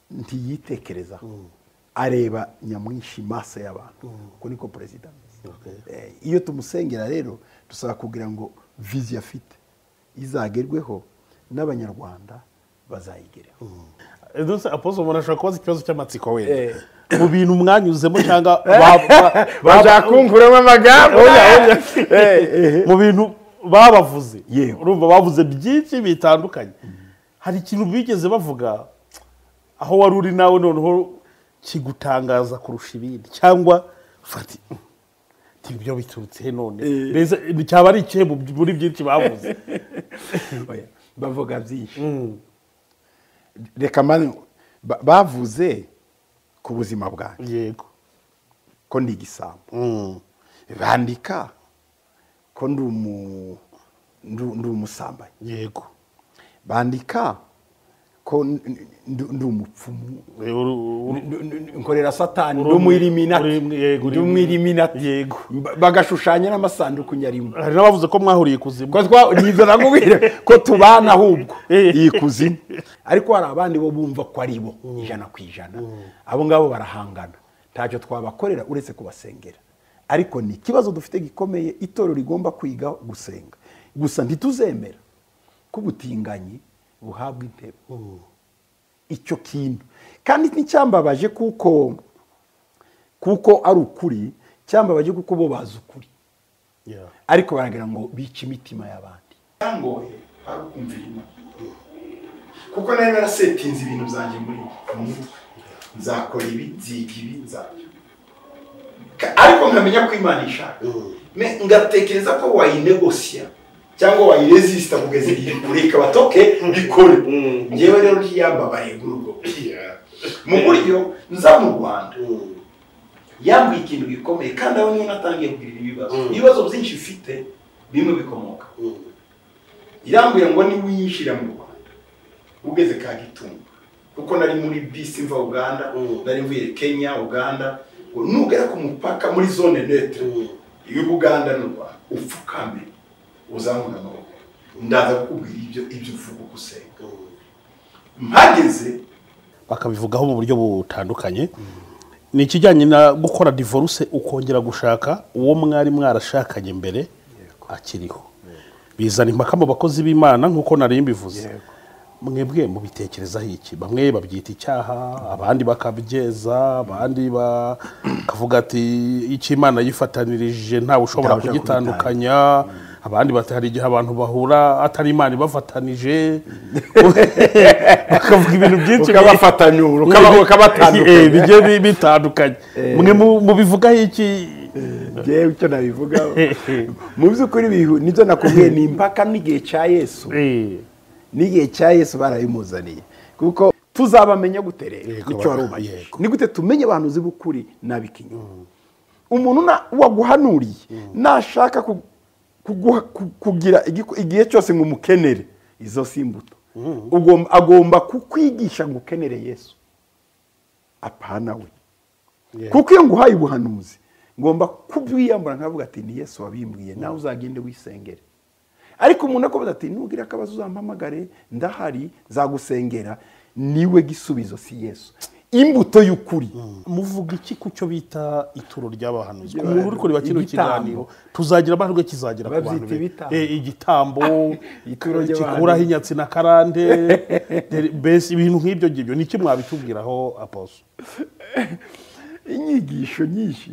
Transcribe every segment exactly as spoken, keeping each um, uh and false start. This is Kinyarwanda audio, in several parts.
ntiyitekerezaho areba nyamwinshi maso y'abantu uko niko perezida ameze. Iyo tumusengera rero dusaba kugira ngo vision afite izagerweho n'abanyarwanda bazayigereho. Edouce Apostle umuntu ashobora kubaza ikibazo cy'amatsiko wenda mu bintu mwanyuzemo cyangwa bajakunkuramo amagambo mu bintu babavuze urumva bavuze byinshi bitandukanye, hari ikintu bigeze bavuga aho wari uri nawe noneho kigutangaza kurusha ibindi cyangwa fati ibyo biturutse none mbese cyaba ari ikihe muri byinshi bavuze? Bavuga byinshi, reka mani bavuze ku buzima bwanjye, yego ko ndi igisambo, bandika ko ndi umu ndi umusambanyi, yego bandika ko ndi umupfumu, nkorera satani, ndi umwiriminati, ndi umwiriminati, yego bagashushanya n'amasanduku nyarimo. Hari n'abavuze ko mwahuriye kuzimu, ko twa nivyo nakubwire ko tubana ahubwo iyi kuzimu, ariko hari abandi bo bumva ko ari bo ijana ku ijana, abo ngabo barahangana, ntacyo twabakorera uretse kubasengera. Ariko ni ikibazo dufite gikomeye, itorero rigomba kwiga gusenga gusa, ntituzemera ko ubutinganyi buhabwa intebe. Icyo kintu kandi nticyambabaje kuko kuko ari ukuri, cyambabaje kuko bo bazi ukuri, ariko baragira ngo bice imitima y'abandi. Yangoye ari ukumvira Imana, kuko nari narasetinze ibintu byanjye muri mutwe, nzakora ibi nziga ibi nzabyo, ariko nkamenya ko Imana ishaka, ngatekereza ko wayinegosya cyangwa wayiresista kugeza igihe ureka batoke bikore. Ngewe rero yambabaye gurugo mu buryo nza mu Rwanda, yambwiye ikintu gikomeye kandi aho niyo natangiye kugira ibibazo ibibazo byinshi ufite bimwe bikomoka. Yambwiye ngo ni wiyishira mu Rwanda ugeze ka Gitumba, kuko nari muri bisi mva Uganda, nari mvuye Kenya Uganda, nugera ku mupaka muri zone neutre y'Uganda n'u Rwanda upfukame uzamuna no ndaza kukubwira ibyo ibyo uvuga gusenga. Mpageze bakabivugaho mu buryo butandukanye, ni ikijyanye na gukora divorce ukongera gushaka uwo mwari mwarashakanye mbere akiriho, bizana impaka mu bakozi b'Imana nk'uko nari mbivuze. Mwebwe mubitekerezaho iki? Bamwe babyita icyaha, abandi bakabyeza, abandi bakavuga ati icyo Imana yifatanirije ntawe ushobora kugitandukanya, abandi bati hari igihe abantu bahura atari Imana ibafatanije, bakavuga ibintu byinshi ukabafatanyura ukabatandukanya bigiye bitandukanye. Mwe mubivugaho iki? Jewe icyo nabivugaho mu by'ukuri nibyo nakubwiye, ni impaka n'igihe cya Yesu, n'igihe cya Yesu barabimuzaniye, kuko tuzabamenya gute rero icyo warubaye, ni gute tumenye abantu uzi bukuri nabikinyoma. Umuntu waguhanuriye nashaka kugira igihe cyose ngo umukenere, izo si imbuto. Agomba kukwigisha ngo ukenere Yesu, apana we, kuko iyo nguhaye ubuhanuzi ngomba kubwiyambura nkavuga ati ni Yesu wabimbwiye, nawe uzagende wisengere. Ariko umuntu akobaza ati nugira akabazo uzampamagare ndahari zagusengera, niwe gisubizo si Yesu, imbuto y'ukuri. Muvuga iki ku cyo bita ituro ry'abahanuzi? Ku muntu uri kureba kino kiganiro tuzagira amahirwe kizagira ku bantu igitambo kikuraho inyatsi na karande, bese ibintu nk'ibyo ngibyo ni iki mwabitubwiraho Apostle? Inyigisho nyinshi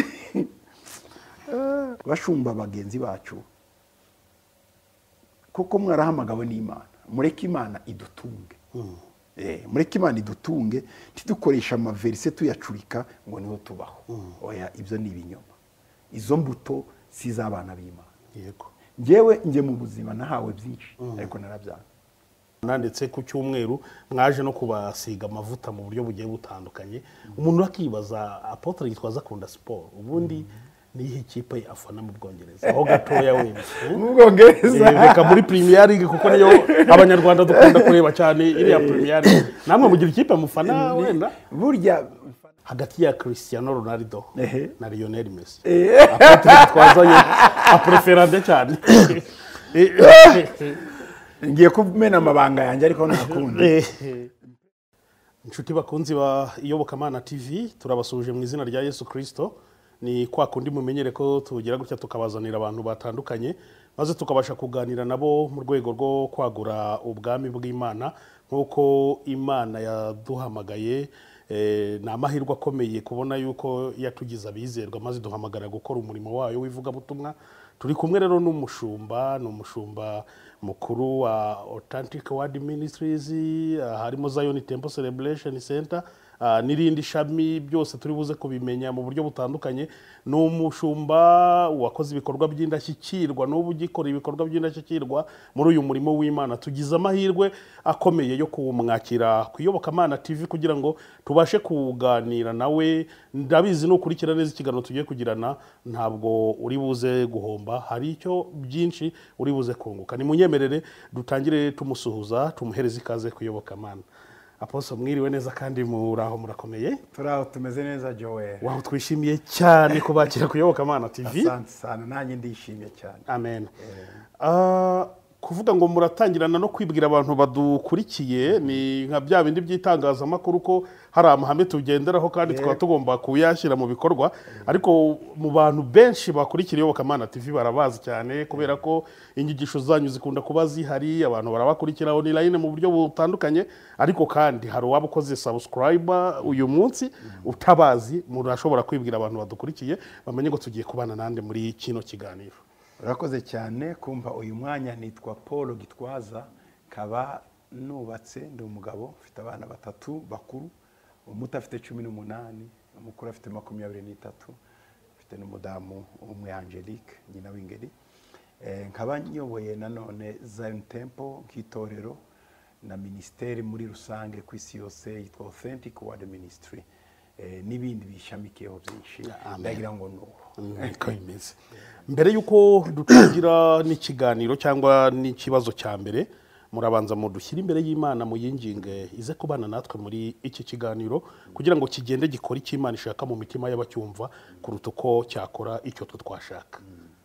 bashumba bagenzi bacu, kuko mwarahamagawe n'Imana, mureke Imana idutunge. Eh, mureke Imana idutunge, tidukoresha amaverse tuyacurika ngo niho tubaho. Oya, ibyo ni ibinyoma, izo mbuto si z'abana b'Imana. Yego, ngewe nge mu buzima nahawe byinshi, ariko narabyanga. Nanditse ku cyumweru mwaje no kubasiga amavuta mu buryo bugiye butandukanye. Umuntu akibaza Apotre Gitwaza akunda sport, ubundi nihe kipe afana mu Bwongereza? Aho gatoya wenda mu Bwongereza reka muri Premier League, kuko niyo abanyarwanda dukunda kureba cyane iriya Premier League. Namwe mugira ikipe mufana wenda burya hagati ya Cristiano Ronaldo na Lionel Messi? Apotre Gitwaza yo apreferade cyane. Ngiye kumena amabanga yanjye ariko nakunda. inshuti bakunzi ba Iyobokamana T V turabasuje mu izina rya Yesu Kristo. Ni kwa kundi mumenyere ko tugira gutya tukabazanira abantu batandukanye maze tukabasha kuganira nabo mu rwego rwo kwagura ubwami bw'Imana nkuko Imana yaduhamagaye. Eh, ni amahirwe akomeye kubona yuko yatugize abizerwa maze duhamagara gukora umurimo wayo wivuga butumwa. Turi kumwe rero n'umushumba n'umushumba mukuru wa Authentic Word Ministries, uh, harimo Zion Temple Celebration Center, uh, n'irindi shami byose turi buze kubimenya mu buryo butandukanye. N'umushumba wakoze ibikorwa by'indashyikirwa n'ubu gikora ibikorwa by'indashyikirwa muri uyu murimo w'Imana. Tugize amahirwe akomeye yo kumwakira ku Iyobokamana T V kugira ngo tubashe kuganira nawe. Ndabizi no kurikira neza ikiganiro tugiye kugirana ntabwo uri buze guhomba, hari icyo byinshi uri buze kunguka. Ni munyemerere dutangire tumusuhuza, tumuhereze ikaze ku Iyobokamana. Apostle mwiriwe neza kandi muraho murakomeye? Turaho tumeze neza Joel. Wow, twishimiye cyane kubakira ku Iyobokamana T V. Asante sana, nanjye ndishimye cyane. Amen. Ah, uh, kuvuga ngo muratangirana no kwibwira abantu badukurikiye ni nka bya bindi by'itangazamakuru ko hari amahame tugenderaho kandi tukaba tugomba kuyashyira mu bikorwa, ariko mu bantu benshi bakurikira Iyobokamana T V barabazi cyane kubera ko inyigisho zanyu zikunda kuba zihari, abantu barabakurikira online mu buryo butandukanye, ariko kandi hari uwaba ukoze subscribe uyu munsi utabazi. Murashobora kwibwira abantu badukurikiye bamenye ngo tugiye kubana nande muri kino kiganiro. Urakoze cyane kumva uyu mwanya. Nitwa Paul Gitwaza, kaba nubatse, ndi umugabo, mfite abana batatu bakuru, umuto afite cumi n'umunani, umukuru afite makumyabiri n'itatu, mfite n'umudamu umwe Angelique nyina w'ingeri. Eh, nkaba nyoboye nanone Zion Temple nk'itorero na ministeri muri rusange ku isi yose yitwa Authentic Word Ministry. Eh, n'ibindi bishamikiyeho byinshi ndagira ngo nuko bimeze. Mbere yuko dutangira n'ikiganiro cyangwa n'ikibazo cya mbere, murabanza mu dushyira imbere y'Imana mu yinginge ize kubana natwe muri iki kiganiro kugira ngo kigende gikora icyo Imana ishaka mu mitima y'abacyumva kuruta uko cyakora icyo twashaka.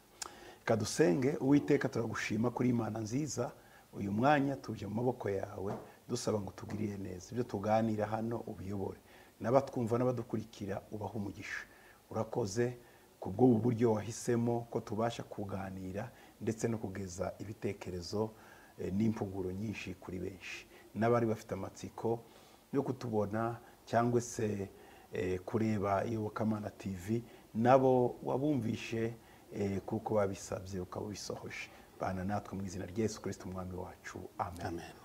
Kadusenge. Uwiteka turagushima kuri Imana nziza, uyu mwanya tuje mu maboko yawe dusaba ngo tugiriye neza ibyo tuganira hano, ubiyobore n'abatwumva n'abadukurikira ubaha umugisha. Urakoze kubwo buryo wahisemo ko tubasha kuganira ndetse no kugeza ibitekerezo e, n'impuguro nyinshi kuri benshi n'abari bafite amatsiko yo kutubona cyangwa se e, kureba Iyobokamana T V, nabo wabumvishe e, kuko babisabye ukabisohoje. Bana natwe mu izina rya Yesu Kristo umwami wacu. Amen, Amen.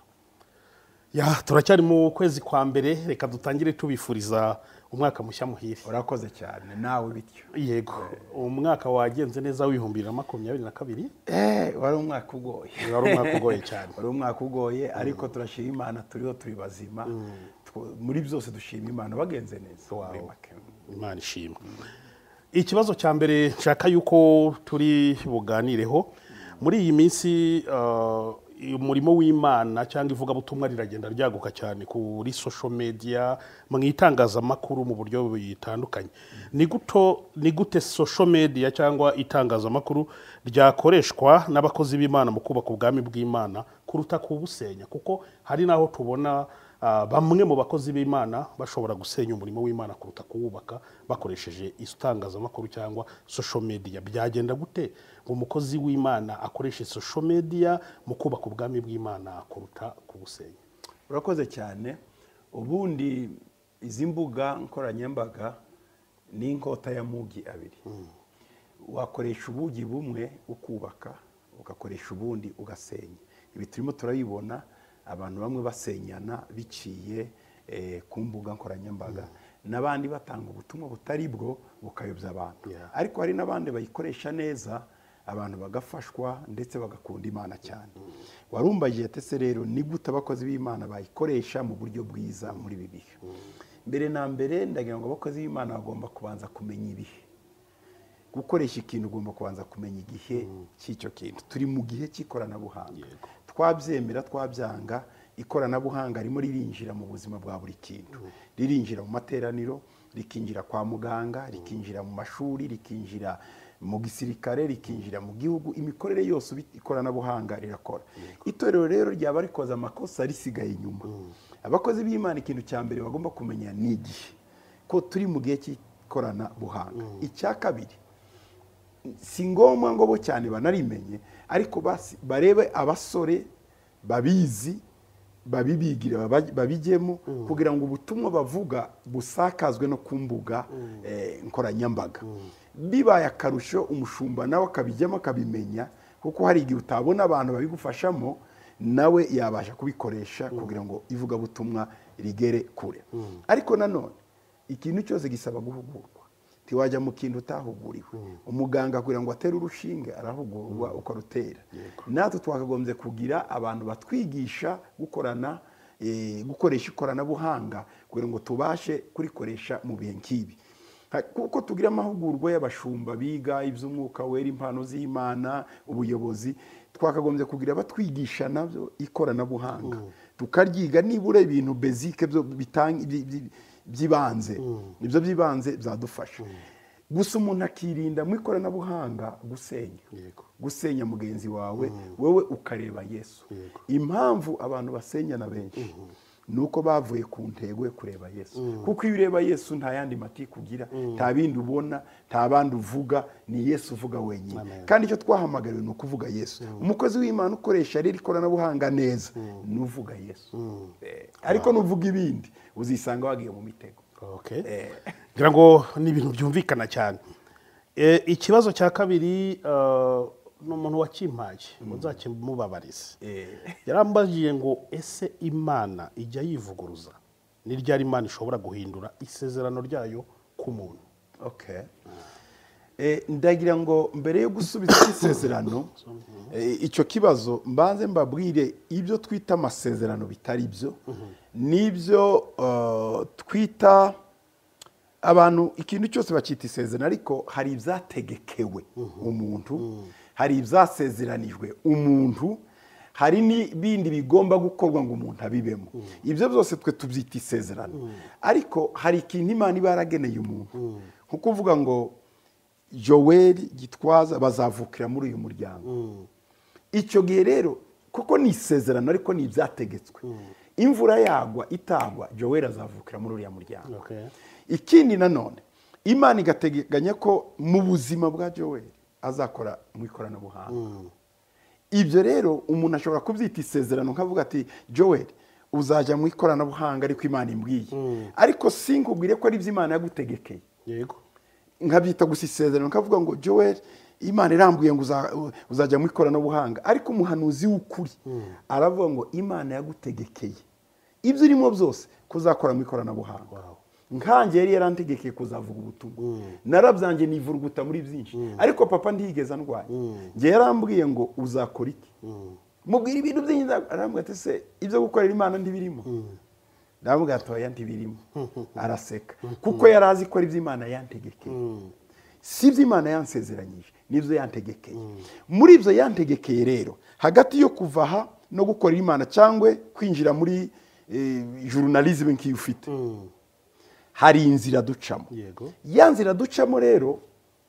Ya, turacyari mu kwezi kwa mbere, reka dutangire tubifuriza umwaka mushya muhire. Urakoze cyane nawe bityo. Yego, umwaka wagenze neza w'ibihumbi bibiri na makumyabiri na kabiri. Eh, wari umwaka ugoye. Wari umwaka ugoye cyane. Wari umwaka ugoye, ariko turashima Imana turiho turi bazima. Muri byose dushima Imana bagenze neza. Wow. Imana ishimwe. Ikibazo cya mbere nshaka yuko turi buganireho muri iyi minsi, uh, umurimo w'Imana cyangwa ivuga butumwa riragenda ryaguka cyane kuri social media, mu itangazamakuru mu buryo bitandukanye. Ni guto ni gute social media cyangwa itangazamakuru ryakoreshwa n'abakozi b'Imana mu kubaka ubwami bw'Imana kuruta kubusenya? Kuko hari naho tubona uh, bamwe mu bakozi b'Imana bashobora gusenya umurimo w'Imana kuruta kuwubaka bakoresheje itangazamakuru cyangwa social media. Byagenda gute ngo umukozi w'Imana akoreshe social media mu kubaka ubwami bw'Imana kuruta kubusenya? Urakoze cyane. Ubundi izi mbuga nkoranyambaga ni inkota ya mugi abiri. Mm. Wakoresha ubugi bumwe ukubaka, ugakoresha ubundi ugasenya. Ibi turimo turayibona, abantu bamwe basenyana biciye eh, ku mbuga nkoranyambaga. Mm. N'abandi batanga ubutumwa butari bwo bukayobya abantu. Yeah. Ariko hari n'abandi bayikoresha neza, abantu bagafashwa ndetse bagakunda Imana cyane. Mm. Warumbagiye tese rero ni gute abakozi b'Imana bayikoresha mu buryo bwiza muri ibi bihe. Mm. Mbere na mbere ndagira ngo abakozi b'Imana bagomba kubanza kumenya ibihe. Gukoresha ikintu ugomba kubanza kumenya igihe mm. cy'icyo kintu. Turi mu gihe cy'ikoranabuhanga. Twabyemera twabyanga, ikoranabuhanga rimo ririnjira mu buzima bwa buri kintu. Mm. Ririnjira mu materaniro, rikinjira kwa muganga, rikinjira mu mashuri, rikinjira mu gisirikare, rikinjira mu gihugu. Imikorere yose ikoranabuhanga rirakora. Itorero rero ryaba rikoze amakosa risigaye inyuma. Mm. abakozi b'Imana ikintu cya mbere bagomba kumenya ni igihe ko turi mu gihe cy'ikoranabuhanga. Icya kabiri, si ngombwa ngo bo cyane banarimenye, ariko barebe abasore babizi babibigira babijyemo kugira ngo ubutumwa bavuga busakazwe no ku mbuga nkoranyambaga. Bibaye akarusho umushumba nawe akabijyamo akabimenya, kuko hari igihe utabona abantu babigufashamo, nawe yabasha kubikoresha kugira ngo ivugabutumwa rigere kure. Ariko nanone ikintu cyose gisaba guhugurwa. Tiwajya mu kintu utahuguriwe. Umuganga kugira ngo atere urushinge arahugurwa uko rutera. Natwe twakagombye kugira abantu batwigisha gukorana gukoresha ikoranabuhanga kugira ngo tubashe kurikoresha mu bihe nk'ibi. Kuko tugira amahugurwa y'abashumba biga iby'umwuka wera, impano z'Imana, ubuyobozi, twakagombye kugira batwigisha nabyo ikoranabuhanga, tukaryiga nibura ibintu basic byo bitanga byibanze. Ibyo byibanze byadufasha. Gusa umuntu akirinda mu ikoranabuhanga gusenya gusenya mugenzi wawe, wowe ukareba Yesu. Impamvu abantu basenyana benshi nuko bavuye ku ntego yo kureba Yesu. Kuko iyo ureba Yesu nta yandi matiku ugira, nta bindi ubona, nta bandi uvuga, ni Yesu uvuga wenyine. Kandi icyo twahamagariwe ni ukuvuga Yesu. Umukozi w'Imana ukoresha rero ikoranabuhanga neza nuvuga Yesu. Ariko nuvuga ibindi uzisanga wagiye mu mitego. Ngira ngo ni ibintu byumvikana cyane. Ikibazo cya kabiri ni umuntu wakimpaye, muzakimubabarize. Yarambajiye ngo ese Imana ijya yivuguruza? Ni ryari Imana ishobora guhindura isezerano ryayo ku muntu? Ndagira ngo mbere yo gusubiza isezerano icyo kibazo mbanze mbabwire ibyo twita amasezerano bitari byo, nibyo twita abantu ikintu cyose bakita isezerano, ariko hari ibyategekewe umuntu, hari ibyasezeranijwe umuntu, hari n'ibindi bigomba gukorwa ngo umuntu abibemo. Ibyo byose twe tubyita isezerano. Ariko hari ikintu Imana iba yarageneye umuntu, nko kuvuga ngo Joel Gitwaza bazavukira muri uyu muryango. Icyo gihe rero kuko ni isezerano ariko ni ibyategetswe. Imvura yagwa itagwa, Joel azavukira muri uriya muryango. Ikindi nanone Imana igateganya ko mu buzima bwa Joel azakora mu ikoranabuhanga. Ibyo rero umuntu ashobora kubyita isezerano nkavuga ati Joel uzajya mu ikoranabuhanga ariko Imana imbwiye, ariko sinkubwire ko ari byo Imana yagutegekeye. Yego. Nkabyita gusa isezerano nkavuga ngo Joel Imana irambuye ngo uzajya mu ikoranabuhanga, ariko umuhanuzi w'ukuri aravuga ngo Imana yagutegekeye ibyo urimo byose kuzakora mu ikoranabuhanga. Nkanjye yari yarantegekeye kuzavuga ubutumwa, narabyanjye nivuruguta muri byinshi, ariko papa ntiyigeze ndwaye. Ngiye yarambwiye ngo uzakora iki, mubwira ibintu byinshi, arambwira ati se ibyo gukorera Imana ntibirimo? Ndamubwira ati oya ntibirimo. Araseka kuko yari azi ko ari ibyo Imana yantegekeye, si ibyo Imana yansezeranyije, nibyo yantegekeye. Muri ibyo yantegekeye rero, hagati yo kuva aha no gukorera Imana cyangwa kwinjira muri journalism nk'iyo ufite, hari inzira ducamo. Ya nzira ducamo rero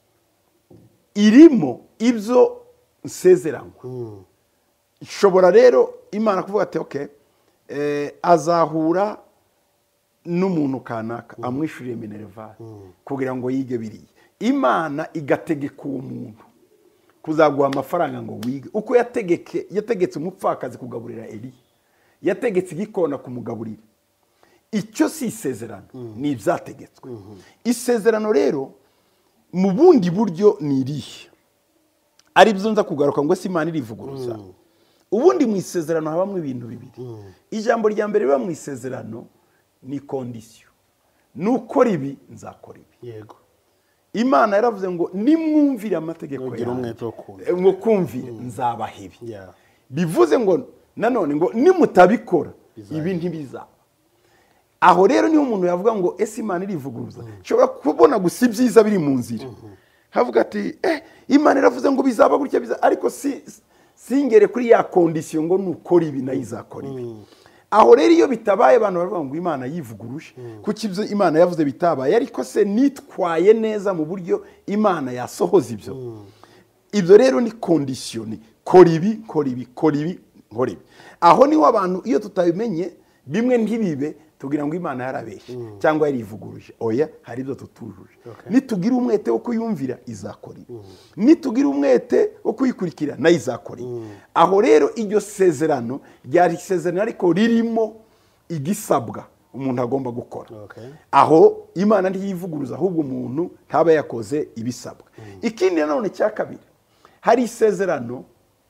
irimo ibyo nsezeranywa. Ishobora rero Imana kuvuga ati okay, azahura n'umuntu kanaka amwishuriye minerval kugira ngo yige biriya. Imana igategeka uwo muntu kuzaguha amafaranga ngo wige. Uko yategeke yategetse umupfakazi kugaburira Eliya, yategetse igikona kumugaburira. Icyo si isezerano, ni ibyategetswe. Isezerano rero mu bundi buryo ni irihe, ari byo nza kugaruka ngo se Imana irivuguruza. Ubundi mu isezerano habamo ibintu bibiri. Ijambo rya mbere riba mu isezerano ni condition, nukora ibi nzakora ibi. Yego. Imana yaravuze ngo nimwumvire amategeko yawe, ngo kumvire nzabaha ibi. Bivuze ngo nanone ngo nimutabikora ibi ntibizaba. Aho rero niho umuntu yavuga ngo ese Imana irivuguruza. Shobora kubona gusa ibyiza biri mu nzira, havuga ati eh Imana iravuze ngo bizaba gutya biza, ariko si singere kuri ya condition ngo nukora ibi na izakora ibi. Aho rero iyo bitabaye abantu baravuga ngo Imana yivuguruje, kuko ibyo Imana yavuze bitabaye, ariko se nitwaye neza mu buryo Imana yasohoza ibyo. Ibyo rero ni condition, kora ibi kora ibi kora ibi nkora ibi. Aho niho abantu iyo tutabimenye bimwe ntibibe tugira ngo imana yarabeshye cyangwa yarivuguruje. Oya, hari ibyo tutujuje. Nitugira umwete wo kuyumvira izakora ibi, nitugira umwete wo kuyikurikira nayo izakora ibi. Aho rero iryo sezerano ryari isezerano ariko ririmo igisabwa umuntu agomba gukora. Aho imana ntiyivuguruza, ahubwo umuntu ntaba yakoze ibisabwa. Ikindi nanone cya kabiri, hari isezerano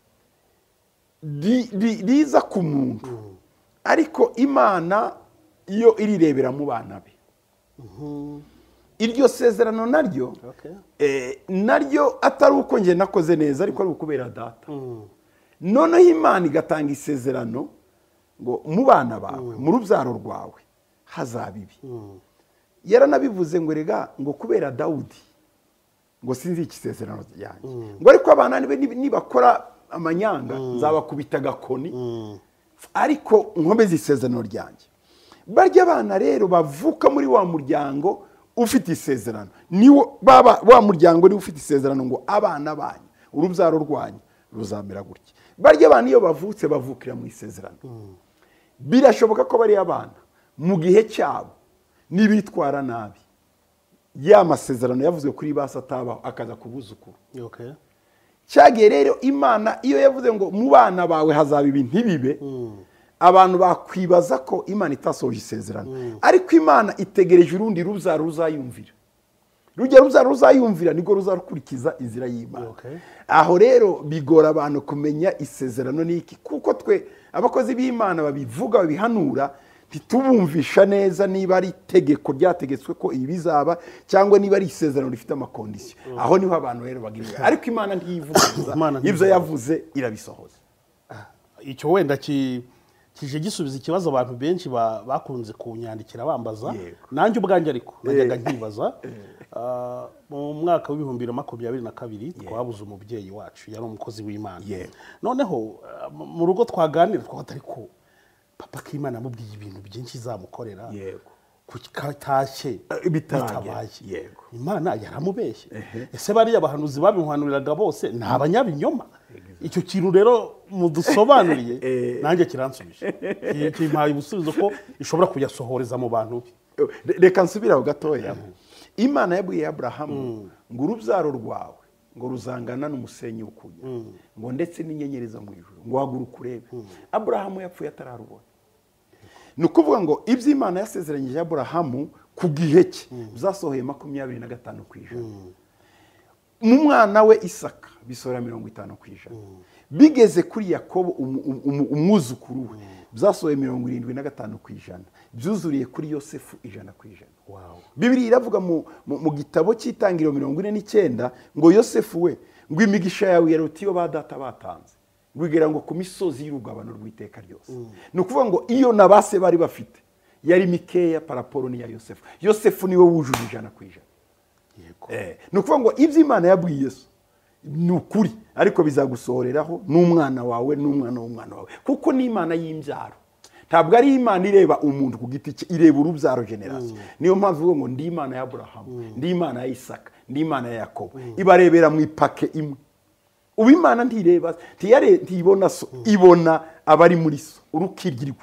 riza ku muntu ariko imana iyo irirebera mu bana be. Iryo sezerano naryo naryo atari uko njye nakoze neza ariko ari ukubera data. Noneho imana igatanga isezerano ngo mu bana bawe, mu rubyaro rwawe hazaba ibi. Yaranabivuze ngo rega ngo kubera Dawudi ngo sinzi iki sezerano ryanjye, ngo ariko abana nibakora amanyanga nzabakubita agakoni, ariko nkomeze isezerano ryanjye. Barya abana rero bavuka muri wa muryango ufite isezerano, niwo baba wa muryango ni ufite isezerano ngo abana banyu, urubyaro rwanyu ruzamera gutya. Barya abana iyo bavutse bavukira mu isezerano. Birashoboka ko bari abana mu gihe cyabo nibitwara nabi, ya masezerano yavuzwe kuri ba Satabaho akaza kubuzukuru. Okay. Cyagiye rero imana iyo yavuze ngo mu bana bawe hazaba ibi ntibibe, abantu bakwibaza ko imana itasohoje isezerano. Ariko imana itegereje urundi rubyaro ruzayumvira. Rujya rubyaro ruzayumvira niko ruzarukurikiza inzira y'Imana. Aho rero bigora abantu kumenya isezerano niki, kuko twe abakozi b'Imana babivuga babihanura ntitubumvisha neza niba ari itegeko ryategetswe ko ibi bizaba cyangwa niba ari isezerano rifite amakondisiyo. Aho niho abantu rero bagirira, ariko imana ntiyivuguruza, ibyo yavuze irabisohoza. Icyo wenda ki kije gisubiza ikibazo abantu benshi bakunze kunyandikira bambaza, nanjye ubwanjye ariko najyaga nkibaza. Mu mwaka w'ibihumbi bibiri na makumyabiri na kabiri twabuze umubyeyi wacu, yari umukozi w'Imana. Noneho mu rugo twaganira twata ariko papa k'Imana amubwiye ibintu byinshi izamukorera, yego kutashye bitabaye, yego Imana yaramubeshye. Ese bari abahanuzi babimuhanuriraga bose ni abanyabinyoma? Icyo kintu rero mudusobanuriye nanjye kiransubije, kimpaye ubusubizo ko ishobora kuyasohoreza mu bantu. Reka nsubiraho gatoya. Imana yabwiye Aburahamu ngo urubyaro rwawe ngo ruzangana n'umusenyi w'ukuya, ngo ndetse n'inyenyeri zo mu ijuru, ngo haguruka urebe. Aburahamu yapfuye atararubona. Ni ukuvuga ngo ibyo Imana yasezeranyije Aburahamu ku gihe cye byasohoye makumyabiri na gatanu ku ijana. Mu mwana we Isaka bisohora mirongo itanu ku ijana. Bigeze kuri Yakobo umwuzukuru we byasohoye mirongo irindwi na gatanu ku ijana. Byuzuriye kuri Yosefu ijana ku ijana. Bibiliya iravuga mu gitabo cy'Itangiriro mirongo ine n'icyenda ngo Yosefu we ngo imigisha yawe yaruta iyo ba data batanze, wigera ngo ku misozi y'urugabano rw'iteka ryose. Ni ukuvuga ngo iyo na base bari bafite yari mikeya paraporo n'iya Yosefu. Yosefu niwe wujuje ijana ku ijana. Ni ukuvuga ngo ibyo Imana yabwiye Yesu ni ukuri, ariko bizagusohoreraho n'umwana wawe n'umwana w'umwana wawe, kuko ni Imana y'imbyaro. Ntabwo ari Imana ireba umuntu ku giti cye, ireba urubyaro generasiyo. Niyo mpamvu ivuga ngo ndi Imana ya Aburahamu, ndi Imana ya Isaka, ndi Imana ya Yakobo. Ibarebera mu ipake imwe. Ubu Imana ntireba ntibona so, ibona abari muri so, urukiryirirwe.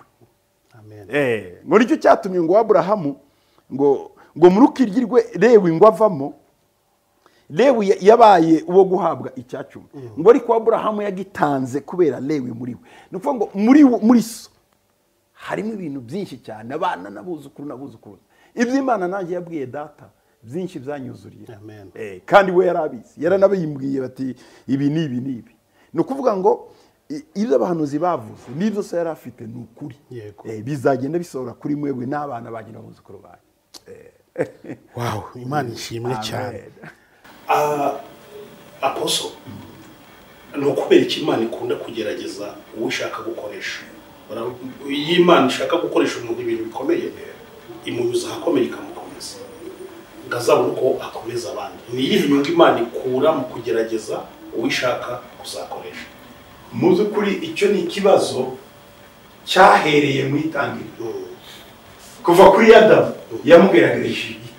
Eh, ngo nicyo cyatumye ngo Aburahamu ngo ngo mu rukiryirirwe Lewi ngo avamo. Lewi yabaye uwo guhabwa icyacumi, ngo ariko Aburahamu yagitanze kubera Lewi muri we. Ni ukuvuga ngo muri muri so harimo ibintu byinshi cyane, abana n'abuzukuru n'abuzukuru. Ibyo Imana nanjye yabwiye data byinshi byanyuzuriye. Eh, kandi we yarabizi, yaranabimbwiye bati ibi ni ibi ni ibi. Ni ukuvuga ngo ibyo abahanuzi bavuze n'ibyo se yari afite ni ukuri. Eh, bizagenda bisohora kuri mwebwe n'abana bagira abuzukuru banyu. Eh. Wow, Imana ishimwe cyane. Ah, Apostle, no kubera iki Imana ikunda kugerageza uwo ushaka gukoresha. Iyi Imana ishaka gukoresha umuntu ibintu bikomeye, imunyuza ahakomeye ikamukomeza, ngazabona uko akomeza abandi. Ni iyihe nyungu Imana ikura mu kugerageza uwo ishaka kuzakoresha? Mu by'ukuri icyo ni ikibazo cyahereye mu itangiriro. Kuva kuri Adamu yamugeragereje igiti,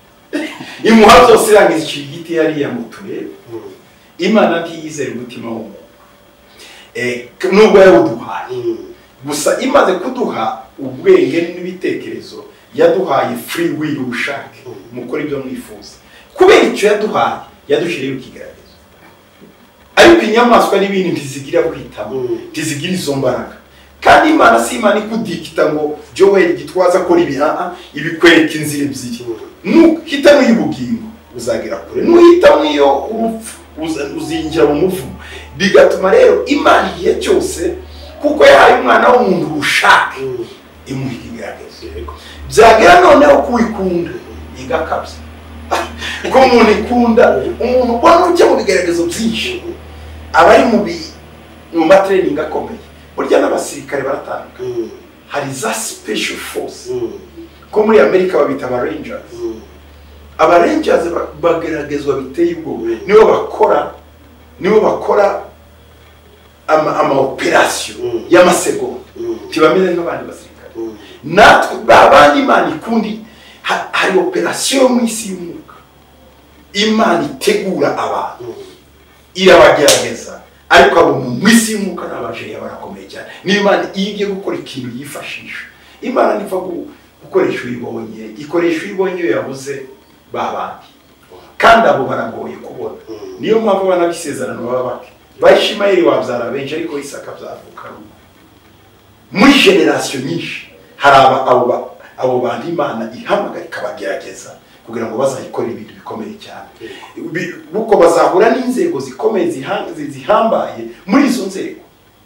imuha byose irangiza icyo giti yari yamutuye. Imana ntiyizera umutima w'umuntu, eh, nubwo yawuduhaye gusa imaze kuduha ubwenge n'ibitekerezo yaduhaye free will, ubushake mukora ibyo mwifuza. Kubera icyo yaduhaye yadushiriye ikigaragazo. Ariko inyamaswa n'ibindi ntizigira guhitamo, ntizigira izo mbaraga. Kandi Imana si Imana ikudikita ngo Joel gitwaza akora ibi, a ibikwereka inzira ebyiri. Nuhitamo y'ubugingo uzagera kure, nuhitamo iyo urupfu uzinjira mu muvumo. Bigatuma rero Imana igihe cyose kuko yahaye umwana w'umuntu ubushake imuha ikigaragazo. Byagera noneho kuwikunda igakabya. Ko umuntu ikunda, umuntu ubona ujya mu bigaragazo byinshi aba ari mu mu matraining akomeye. Burya n'abasirikare baratandukanye. Hari za special force ko muri Amerika babita aba Rangers. Aba Rangers bageragezwa biteye ubwoba, nibo bakora nibo bakora ama ama operation y'amasegonda tibameze nk'abandi basirikare. Natwe babandi Imana ikundi hari operation mu isi y'umwuka. Imana itegura abantu irabagerageza, ariko abo mu isi y'umwuka n'abaje yabarakomeye cyane. Ni Imana igiye gukora ikintu yifashisha. Imana nifa gukoresha uyibonye, ikoresha uyibonye iyo yabuze babandi, kandi abo baragoye kubona. Niyo mpamvu abana bisezerano baba bake. Bayishimayeli wabyara benshi, ariko Isaka byavuka muri generation nyinshi. Hari abo abo bandi Imana ihamagara ikabagerageza kugira ngo bazayikora ibintu bikomeye cyane. Buko bazahura n'inzego zikomeye zihambaye. Muri izo nzego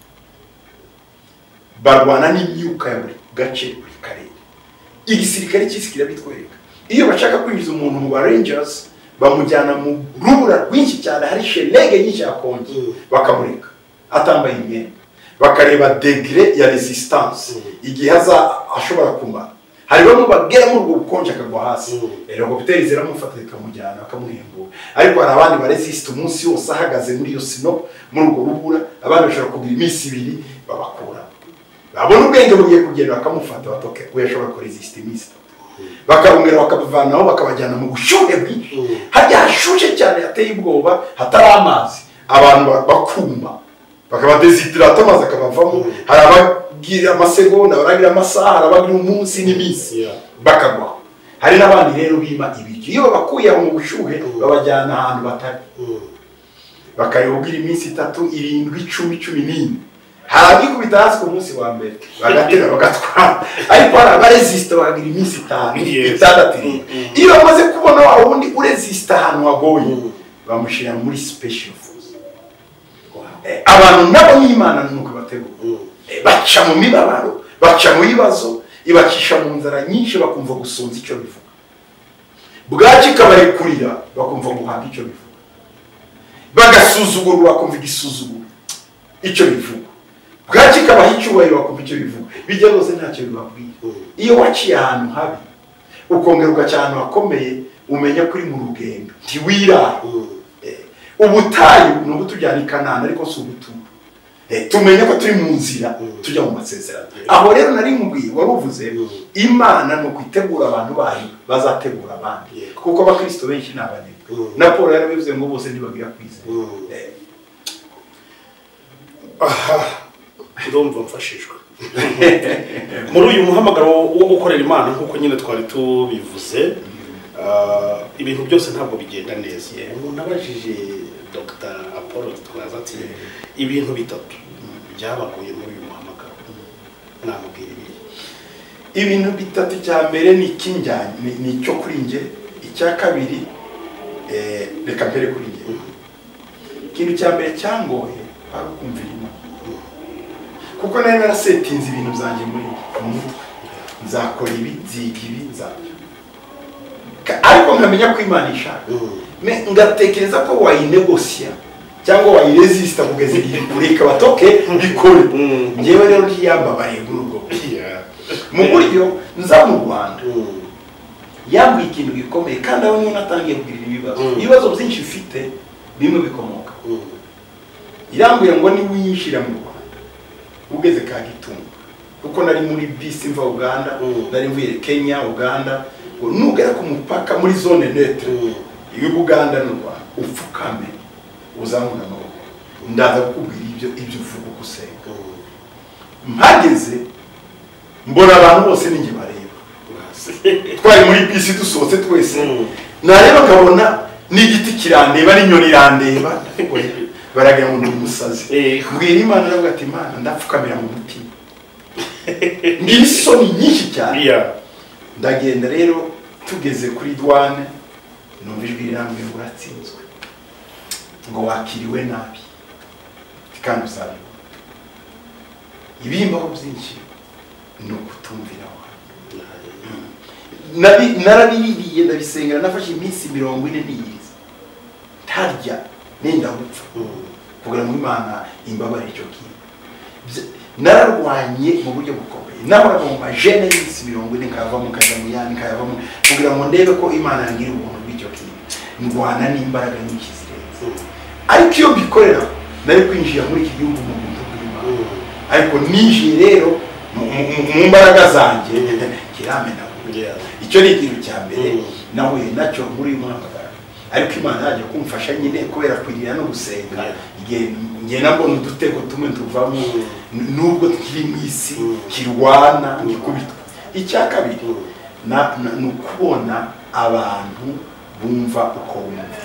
barwana n'imyuka ya buri gace, buri karere. Igisirikare cy'isi kirabitwereka. Iyo bashaka kwinjiza umuntu mu Rangers bamujyana mu rubura rwinshi cyane, hari shelege nyinshi yakonje, bakamureka atambaye imyenda, bakareba degré ya resistance igihe aza ashobora kumara. Hari bamwe bagera mu rwo bukonje akagwa hasi, helicopter ziramufata ikamujyana akamuhembura. Ariko hari abandi baresist umunsi wose ahagaze muri iyo sino muri urwo rubura. Abandi bashobora kugira iminsi ibiri babakura, babona ubwenge bugiye kugenda bakamufata batoke we ashobora ko resist iminsi, bakabungera bakabavanaho bakabajyana mu bushuhe bwinshi. Hajya hashushe cyane hateye ubwoba, hatari amazi, abantu bakumba bakabadesidrata amazi akabavamo. Hari abagira amasegonda, baragira amasaha, hari abagira umunsi n'iminsi bakagwa. Hari n'abandi rero bima ibiryo, iyo bakuye mu bushuhe babajyana ahantu batari, bakayogira iminsi itatu irindwi icumi cumi n'ine. Hari abikubita hasi ku munsi wa mbere bagatera bagatwara, ariko hari abaresista bagira iminsi itanu itandatu. Iyo bamaze kubona wa wundi uresista ahantu hagoye bamushira muri special force. Abantu nabo n'Imana nuko bategura, baca mu mibabaro, baca mu bibazo, ibakisha mu nzara nyinshi bakumva gusonza icyo bivuga. Bwaci kabarekurira bakumva guhaga icyo bivuga, bagasuzugura bakumva igisuzuguro icyo bivuga. Bwaci kabaha icyubahiro bakumva icyo bivuga. Bijya rwose ntacyo bibabwira. Iyo waciye ahantu habi ukongera ugaca ahantu hakomeye, umenya kuri mu rugendo ntiwira. Ubutayu ni ubutujyana i Kanani, ariko si ubutumwa. Tumenye ko turi mu nzira tujya mu masezerano. Aho rero nari nkubwiye waruvuze Imana no kwitegura abantu bayo bazategura abandi, kuko abakristo benshi n'abanebwe. Na Paul yarabivuze ngo bose ntibagira kwizera. Aha, ndumva mfashishwa muri uyu muhamagaro wo gukorera Imana nkuko nyine twari tubivuze. Ibintu byose ntabwo bigenda neza. Umuntu abajije Doctor Apollo twaza ati ibintu bitatu byabagoye muri uyu muhamagaro, namubwira ibi. Ibintu bitatu, cya mbere ni kinjyanye ni cyo kuri nge, icya kabiri eh reka mbere kuri nge. Ikintu cya mbere cyangoye ari kumvira Imana, kuko nari narasetinze ibintu byanjye muri mutwe, nzakora ibi nziga ibi nzabyo, ariko nkamenya ko Imana ishaka. Me ngatekereza ko wayinegosia cyangwa wayiresista kugeza igihe kureka batoke bikore. Ngewe rero ntiyambabaye n'ubwo mu buryo nza mu Rwanda yambuye ikintu gikomeye, kandi aho niho natangiye kugira ibibazo. Ibibazo byinshi mfite bimwe bikomoka irambuye ngo ni winjira mu Rwanda ugeze ka Gitumba, kuko nari muri bisi mva Uganda, nari mvuye Kenya Uganda, ngo nugera ku mupaka muri zone neutre y'Uganda n'u Rwanda upfukame uzamuna amaboko ndaza kukubwira ibyo ibyo uvuga gusenga. mpageze mbona abantu bose ninjye bareba twari muri bisi dusohotse twese nareba nkabona n'igiti kirandeba n'inyoni irandeba baragira ngo ndi umusazi mbwira Imana aravuga ati Imana ndapfukamira mu mutima ngira isoni nyinshi cyane ndagenda rero tugeze kuri douane numva ijwi rirambwira ngo uratsinzwe ngo wakiriwe nabi kandi usabiwe ibimbaho byinshi ni ukutumvira nabi narabiriye ndabisengera nafashe iminsi mirongo ine n'iyiriza ntarya nenda gupfa kugira ngo Imana imbabarire icyo kintu nararwanye mu buryo bukomeye nahoraga mu majene y'iminsi mirongo ine nkava mu kajya mu yandi nkava mu kugira ngo ndebe ko Imana yangira ubuntu bw'icyo kintu ndwana n'imbaraga nyinshi zirenze ariko iyo bikorera nari kwinjira muri iki gihugu mu buntu bw'Imana ariko ninjiye rero mu mbaraga zanjye kiramena icyo ni ikintu cya mbere nahuye nacyo muri uyu mwaka ariko Imana yaje kumfasha nyine kubera kwirira no gusenga igihe nabona udutego tumwe tuvamo nubwo tukiri mu isi kirwana gikubitwa icya kabiri ni ukubona abantu bumva uko wumva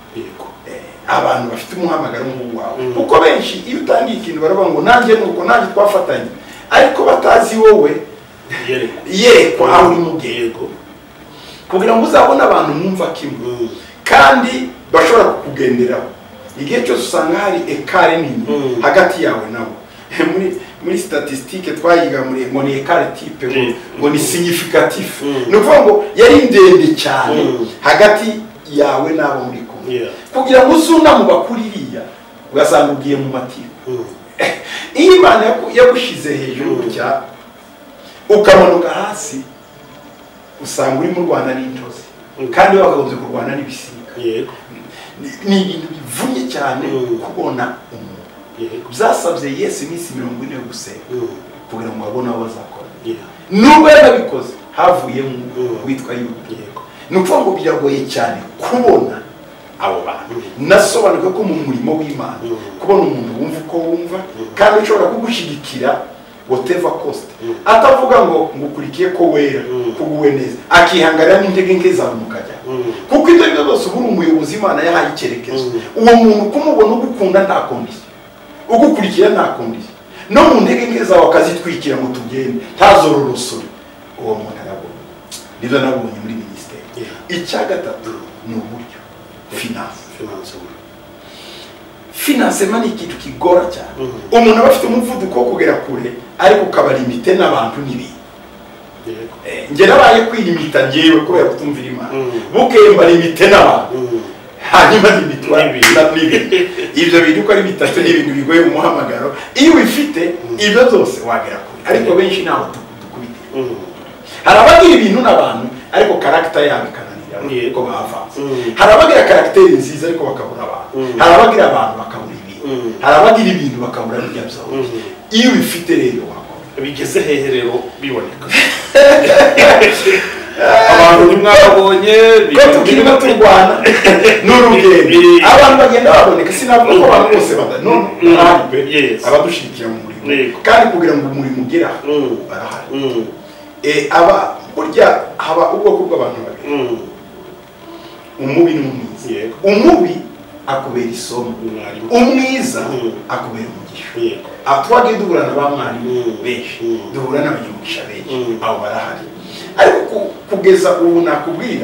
abantu bafite umuhamagaro nk'uwawe kuko benshi iyo utangiye ikintu baravuga ngo nanjye nuko nanjye twafatanye ariko batazi wowe yerekwa aho uri mu bwego kugira ngo uzabone abantu mwumva kimwe kandi bashobora kukugenderaho igihe cyose usanga hari ekare nini hagati yawe nabo muri muri statistique twayiga muri ngo ni ekare type ngo ni significatif no kuvuga ngo yari ndende cyane hagati yawe nabo muri kumwe kugira ngo uzuna mu bakuririya ugasanga ugiye mu matiko iyi Imana yagushize hejuru cya ukamanuka hasi usanga uri mu Rwanda n'intozi kandi bakagombye kurwana n'ibisiga yego ni ibintu bivunye cyane kubona umuntu byasabye Yesu iminsi mirongo ine yo gusenga kugira ngo abone abo bazakora nubwo yarabikoze havuyemo witwa Yuda ni ukuvuga ngo biragoye cyane kubona abo bantu nasobanuka ko mu murimo w'Imana kubona umuntu wumva uko wumva kandi ushobora kugushigikira whatever cost atavuga ngo ngukurikiye ko wera kuguwe neza akihangarira n'intege nke zawe mukajya kuko ibyo byo byose ubura umuyobozi Imana yahaye icyerekezo uwo muntu kumubona ugukunda nta kondisiyo ugukurikira nta kondisiyo no mu ntege nke zawe akazitwikira ngo tugende ntazororosore uwo muntu arabona nibyo nabonye muri minisiteri icya gatatu ni uburyo finance finance mani ikintu kigora cyane umuntu aba afite umuvuduko wo kugera kure ariko ukaba limite n'abantu n'ibintu nge nabaye kwilimita ngewe kubera kutumvira Imana bukemba limite n'abantu hanyuma limitwa n'ibintu ibyo bintu uko ari bitatu n'ibintu bigoye mu muhamagaro iyo ubifite ibyo byose wagera kure ariko benshi ntaho dukubitira hari abagira ibintu n'abantu ariko character yabo ikananira ko bavanze hari abagira character nziza ariko bakabura abantu hari abagira abantu bakabura ibintu hari abagira ibintu bakabura bijya byawo iyo ubifite rero bigeze hehe rero biboneka abantu nimwabonye ko tukirimo turwana n'urugendo abantu bagenda baboneka sinavuga ko abantu bose badano abadushikira mu murimo kandi kugira ngo umurimo ugera barahari eh aba burya haba ubwoko bw'abantu babiri umubi n'umwiza umubi akubera isomo umwiza akubera umugisha atwage duhura na bamwarimu benshi duhura n'abanyamugisha benshi abo barahari ariko kugeza ubu nakubwira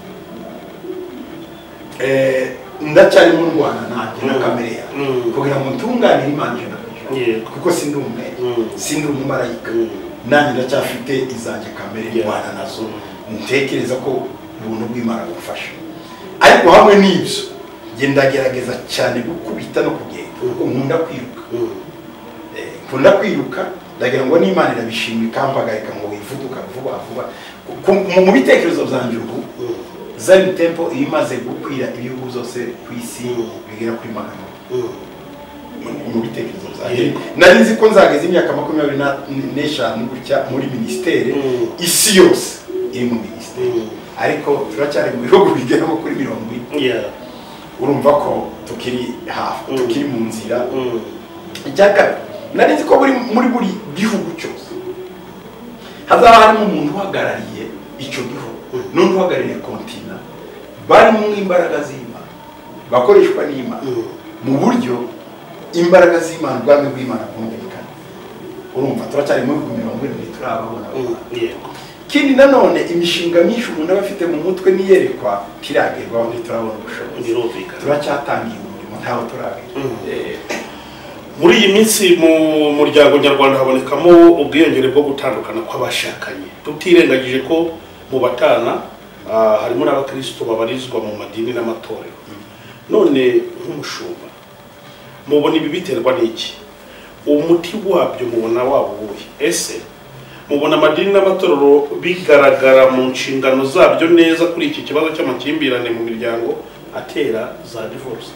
eh ndacyari mu Rwanda nanjye na kamere ya kugira ngo ntunganire Imana ijana kuko sindi umwe sindi umumarayika nanjye ndacyafite izanjye kamere y'Imana nazo ntekereza ko ubuntu bw'Imana bufasha ariko hamwe n'ibyo genda gerageza cyane gukubita no kugenda kuko nkunda kwiruka eh nkunda kwiruka ndagira ngo n'Imana irabishimira kampagarika ngo wivuduka vuba vuba mu bitekerezo byanje ubu Zion Temple imaze gukwira ibihugu byose ku isi bigera kuri magana mu bitekerezo byanje nari nzi ko nzageza imyaka makumyabiri n'eshanu gutya muri ministere isi yose iri mu ministere ariko turacyari mu bihugu bigera kuri mirongo ine urumva ko tukiri hafi tukiri mu nzira icyaka nari nzi ko muri muri buri gihugu cyose hazaba harimo umuntu uhagarariye icyo gihugu n'undi uhagarariye kontina bari mu imbaraga z'Imana bakoreshwa n'Imana mu buryo imbaraga z'Imana ubwami bw'Imana bwumvikana. Urumva turacyari mu mirongo irindwi turababona. Kindi nanone imishinga myinshi umuntu aba afite mu mutwe niyerekwa kiragerwaho ntiturabona ubushobozi, turacyatangiye umurimo ntaho turabira. Muri iyi minsi mu muryango nyarwanda habonekamo ubwiyongere bwo gutandukana kw'abashakanye, tutirengagije ko mu batana harimo n'abakristo babarizwa mu madini n'amatorero. None nk'umushumba mubona ibi biterwa n'iki? Umuti wabyo mubona wabuye? Ese mubona amadini n'amatorero bigaragara mu nshingano zabyo neza kuri iki kibazo cy'amakimbirane mu miryango atera za divorce?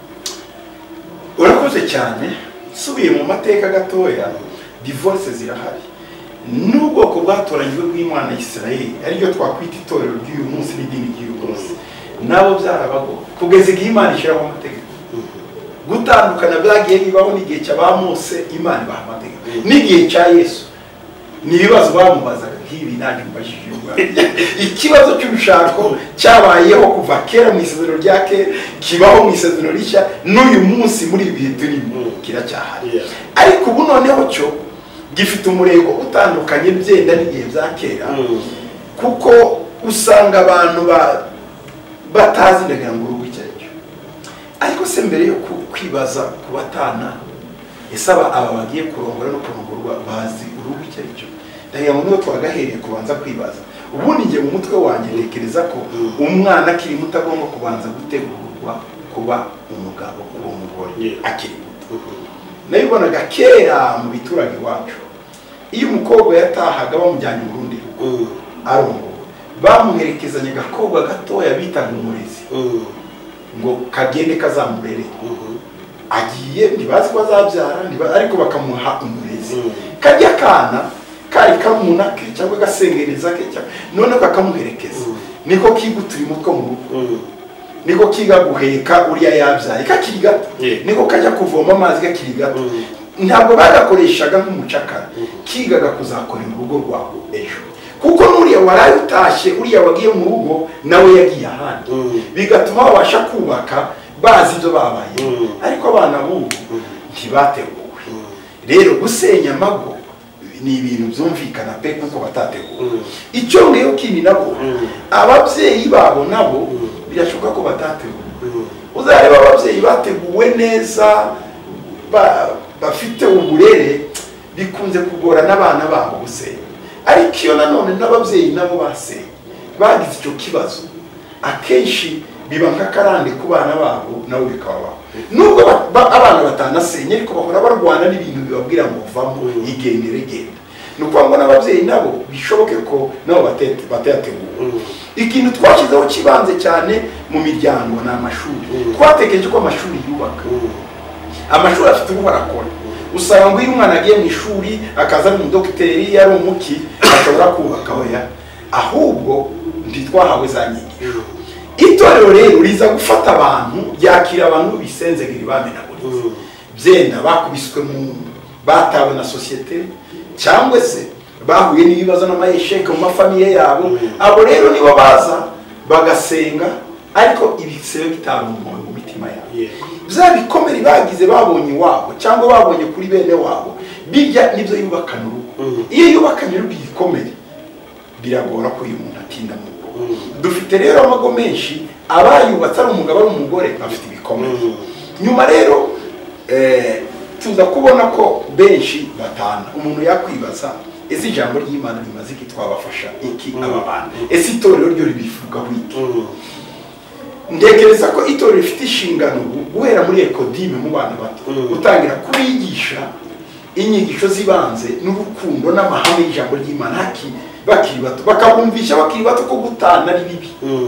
Urakoze cyane. Subiye mu mateka gatoya, divorce zirahari. N'ubwoko bwatoranyijwe bw'Imana y'Isirayeli ariryo twakwita itorero ry'uyu munsi n'idini ry'uyu munsi, nabo byarabago kugeza igihe Imana ishyiraho amategeko. Gutandukana byagiye bibaho n'igihe cya Mose, Imana ibaha amategeko. N'igihe cya Yesu ni ibibazo bamubazaga nk'ibi nanjye mbajije ikibazo cy'urushako cyabayeho kuva kera mu isezerano rya kera, kibaho mu isezerano rishya, n'uyu munsi muri ibi bihe turimo kiracyahari. Ariko ubu noneho cyo gifite umurego utandukanye byenda n'igihe bya kera, kuko usanga abantu batazi ndagira ngo urugo icyo aricyo. Ariko se mbere yo kwibaza ku batana, ese aba bagiye kurongora no kurongorwa bazi urugo icyo aricyo? Ndagira ngo niho twagahereye kubanza kwibaza. Ubundi njye mu mutwe wanjye ntekereza ko umwana akiri muto agomba kubanza gutegurwa kuba umugabo, kuba umugore akiri muto. Nabibonaga kera mu biturage iwacu, iyo umukobwa yatahaga bamujyanye mu rundi rugo arongowe, bamuherekezanya agakobwa gatoya bitaga umurezi ngo kagende kazamurere. Agiye ntibazi ko azabyara ariko bakamuha umurezi. Kajya kana kari kamunake cyangwa gasengereza ke cyangwa none kakamuherekeza, niko kigutura umutwe mu rugo, niko kiga guheka uriya yabyaye kakiri gato, niko kajya kuvoma amazi kakiri gato. Ntabwo bagakoreshaga nk'umucakara, kigaga kuzakorera urugo rwawe ejo, kuko nuriya waraye utashye uriya wagiye mu rugo nawe yagiye ahandi, bigatuma babasha kubaka bazi ibyo babaye. Ariko abana b'ubu ntibateguwe. Rero gusenya amago ni ibintu byumvikana pe kuko batateguwe. Icyo ngeyo kindi nabo ababyeyi babo nabo birashoboka ko batateguwe. Uzareba ababyeyi bateguwe neza bafite uburere, bikunze kugora n'abana babo gusenya. Ariko iyo nanone n'ababyeyi nabo basenye bagize icyo kibazo, akenshi biba nk'akarande ku bana babo nabo bikabaho. Nubwo abana batanasenye ariko bahora barwana n'ibintu bibabwira ngo vamo igendere genda. Nuko ngo n'ababyeyi nabo bishoboke ko nabo batayateguwe. Ikintu twashyizeho kibanze cyane mu miryango ni amashuri. Twatekereje ko amashuri yubaka, amashuri afite ubu barakora. Usanga ngo iyo umwana agiye mu ishuri akaza ari umudogiteri, yari umuki, ashobora kubaka oya, ahubwo ntitwahawe za nyigisho. Itorero rero riza gufata abantu, yakira abantu bisenzegera bamenaguriza, byenda bakubiswe mu batawe na societe, cyangwa se bahuye n'ibibazo n'amayesheke mu mafamiye yabo. Abo rero nibo baza bagasenga, ariko ibisebe bitarumuwe mu mitima yabo. Bya bikomere bagize babonye iwabo cyangwa babonye kuri bene wabo, bijya nibyo yubakana urugo. Iyo yubakanye urugo igikomere biragora ko uyu muntu atinda mu rugo. Dufite rero amago menshi abayubatse ari umugabo ari umugore bafite ibikomere. Nyuma rero eh tuza kubona ko benshi batana. Umuntu yakwibaza, ese ijambo ry'Imana rimaze iki, twabafasha iki aba bana? Ese itorero ryo ribivuga wiki? Ndekereza ko itorero rifite inshingano guhera muri ekodime mu bana bato, gutangira kubigisha inyigisho zibanze n'urukundo n'amahame y'ijambo ry'Imana haki bakiri bato, bakabumvisha bakiri bato ko gutana ari bibi.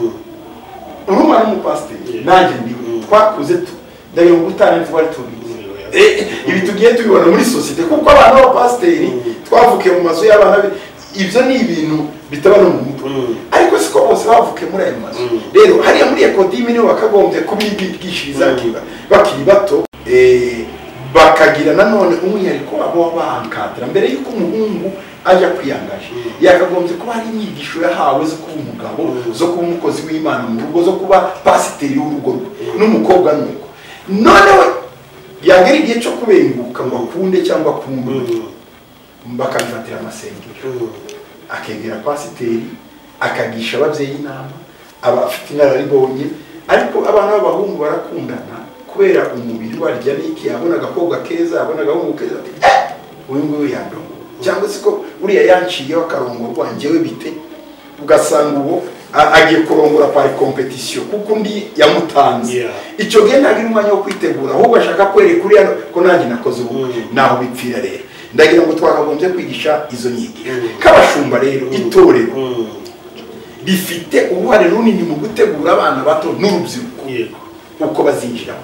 Urumva n'umupasiteri nanjye ndiwe twakuze tu ndayo gutana twari tubizi. Ibi tugiye tubibona muri societe kuko abantu b'abapasiteri twavukiye mu mazu y'abana, ibyo ni ibintu bitaba no mu mutwe. Ariko siko bose bavuke muri ayo mazu. Rero hariya muri ekodime niho bakagombye kubigishiriza kiba bakiri bato, eh bakagira nanone umwihariko wabo w'abahankatira mbere y'uko umuhungu ajya kwiyangaje yakagombye kuba hari inyigisho yahawe zo kuba umugabo zo kuba umukozi w'Imana mu rugo zo kuba pasiteri w'urugo n'umukobwa nuko noneho yagera igihe cyo kubenguka ngo akunde cyangwa akunde bakabifatira amasengero akegera pasiteri akagisha ababyeyi inama abafite inararibonye ariko abana b'abahungu barakundana kubera umubiri warya n'iki yabona agakobwa keza yabona agahungu keza ati uyu nguyu yandongo cyangwa se ko uriya yanciyeho akarongorwa njyewe bite ugasanga uwo agiye kurongora pari competition kuko undi yamutanze icyo gihe ntagira umwanya wo kwitegura ahubwo ashaka kwereka uriya ko nanjye nakoze ubu naho bipfira rero ndagira ngo twakagombye kwigisha izo nyigisho kabashumba rero itorero rifite uruhare runini mu gutegura abana bato n'urubyiruko uko bazinjiramo.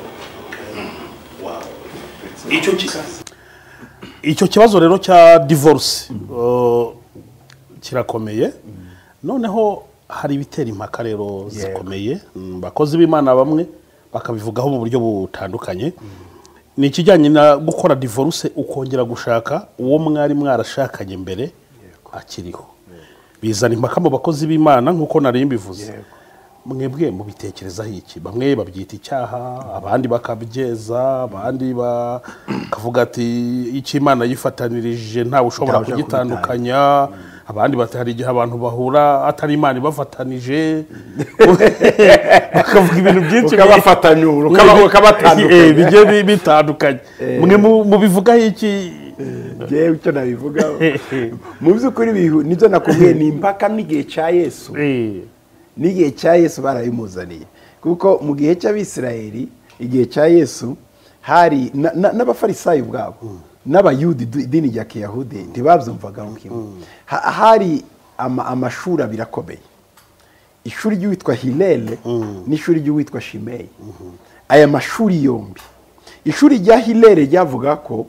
icyo icyo kibazo rero cya divorce kirakomeye noneho hari ibitera impaka rero zikomeye bakozi b'Imana bamwe bakabivugaho mu buryo butandukanye ni ikijyanye na gukora divorce ukongera gushaka uwo mwari mwarashakanye mbere akiriho bizana impaka mu bakozi b'Imana nkuko nari mbivuze mwebwe mubitekerezaho iki bamwe babyita icyaha abandi bakabyeza abandi bakavuga ati icyo Imana yifatanirije ntawe ushobora kugitandukanya abandi bati hari igihe abantu bahura atari Imana ibafatanije bakavuga ibintu byinshi ukabafatanyura ukabatandukanya bigiye bitandukanye mwe mubivugaho iki jewe icyo nabivugaho mu by'ukuri nibyo nakubwiye ni impaka n'igihe cya Yesu n'igihe cya Yesu barabimuzaniye kuko mu gihe cy'Abisirayeli igihe cya Yesu hari n'abafarisayo ubwabo n'abayudi idini rya Kiyahudi ntibabyumvaga nk'imwe hari amashuri abiri akomeye ishuri ry'uwitwa Hilele n'ishuri ry'uwitwa Shimeyi aya mashuri yombi ishuri rya Hilele ryavuga ko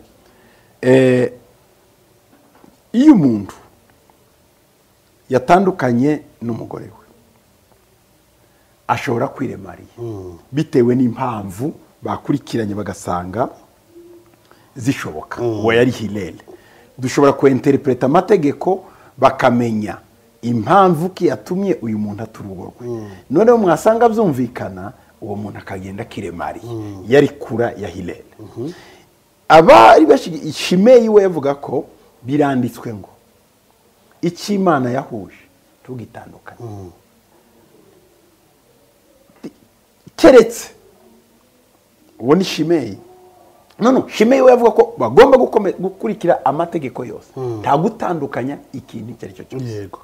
iyo umuntu yatandukanye n'umugore we ashobora kwiremariya bitewe n'impamvu bakurikiranye bagasanga zishoboka uwo yari Hilele dushobora kuinterpreta amategeko bakamenya impamvu ki yatumye uyu muntu aturugo rwe noneho mwasanga byumvikana uwo muntu akagenda kiremariya yari kura ya Hilele abari bashigi Shimeyi we yavuga ko biranditswe ngo icyo Imana yahuje tugitandukanye keretse uwo ni Shimeyi none Shimeyi we yavuga ko bagomba gukurikira amategeko yose nta gutandukanya ikintu icyo ari cyo cyose yego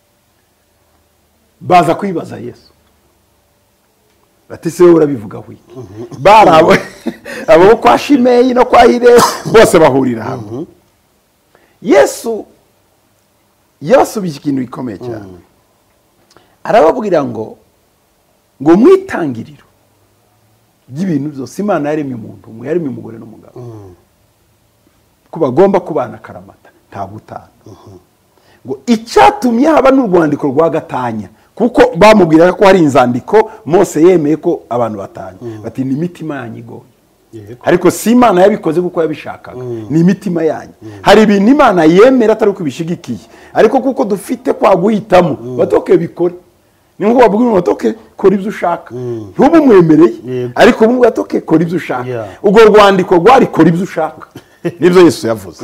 baza kwibaza Yesu bati se urabivuga hwi barabo abo kwa Shimeyi no kwa Hilele bose bahurira hamwe Yesu yasubije ikintu gikomeye cyane arababwira ngo ngo mwitangiriro y'ibintu byose Imana yaremye umuntu umwe yaremye umugore n'umugabo ko bagomba kubana karamata nta gutana ngo icyatumye haba n'urwandiko rwa gatanya kuko bamubwiraga ko hari inzandiko Mose yemeye ko abantu batanya bati ni imitima yanyu igoye ariko si Imana yabikoze kuko yabishakaga ni imitima yanyu hari ibintu Imana yemera atari uko ibishigikiye ariko kuko dufite kwa guhitamo batoke bikore ni ngo babwira batoke kora ibyo ushaka ntubu mwemereye ariko ubu batoke kora ibyo ushaka ubwo rwandiko rwari kora ibyo ushaka nibyo Yesu yavuze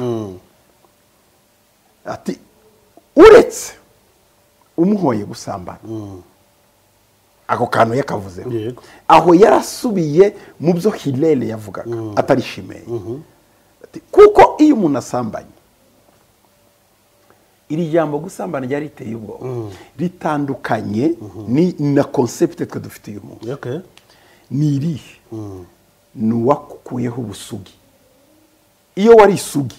ati uretse umuhoye gusambana ako kantu yakavuze aho yarasubiye mu byo Hilele yavugaga atari Shimeyi kuko iyo umuntu asambanye iri jambo gusambana ryari riteye ubwoba ritandukanye ni na concept twe dufite uyu munsi ni irihe ni uwakukuyeho ubusugi iyo wari isugi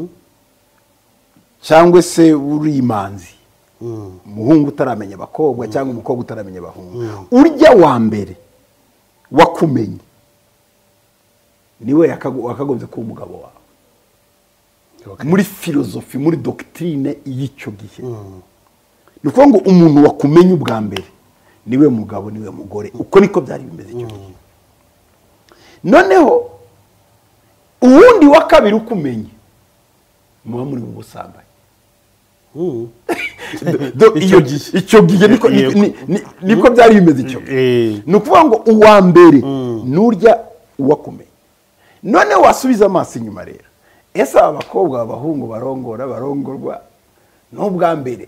cyangwa se uri imanzi umuhungu utaramenya abakobwa cyangwa umukobwa utaramenya abahungu urya wa mbere wakumenye niwe yakagombye kuba umugabo wawe muri filozofi muri doctrine y'icyo gihe ni ukuvuga ngo umuntu wakumenye ubwa mbere niwe mugabo niwe mugore uko niko byari bimeze icyo gihe noneho uwundi wa kabiri ukumenye muba muri mu busambanyi. Icyo gihe niko byari bimeze. Icyo ni ukuvuga ngo uwa mbere nurya uwakumenye. none wasubiza amaso inyuma rero, ese aba bakobwa abahungu barongora barongorwa n'ubwa mbere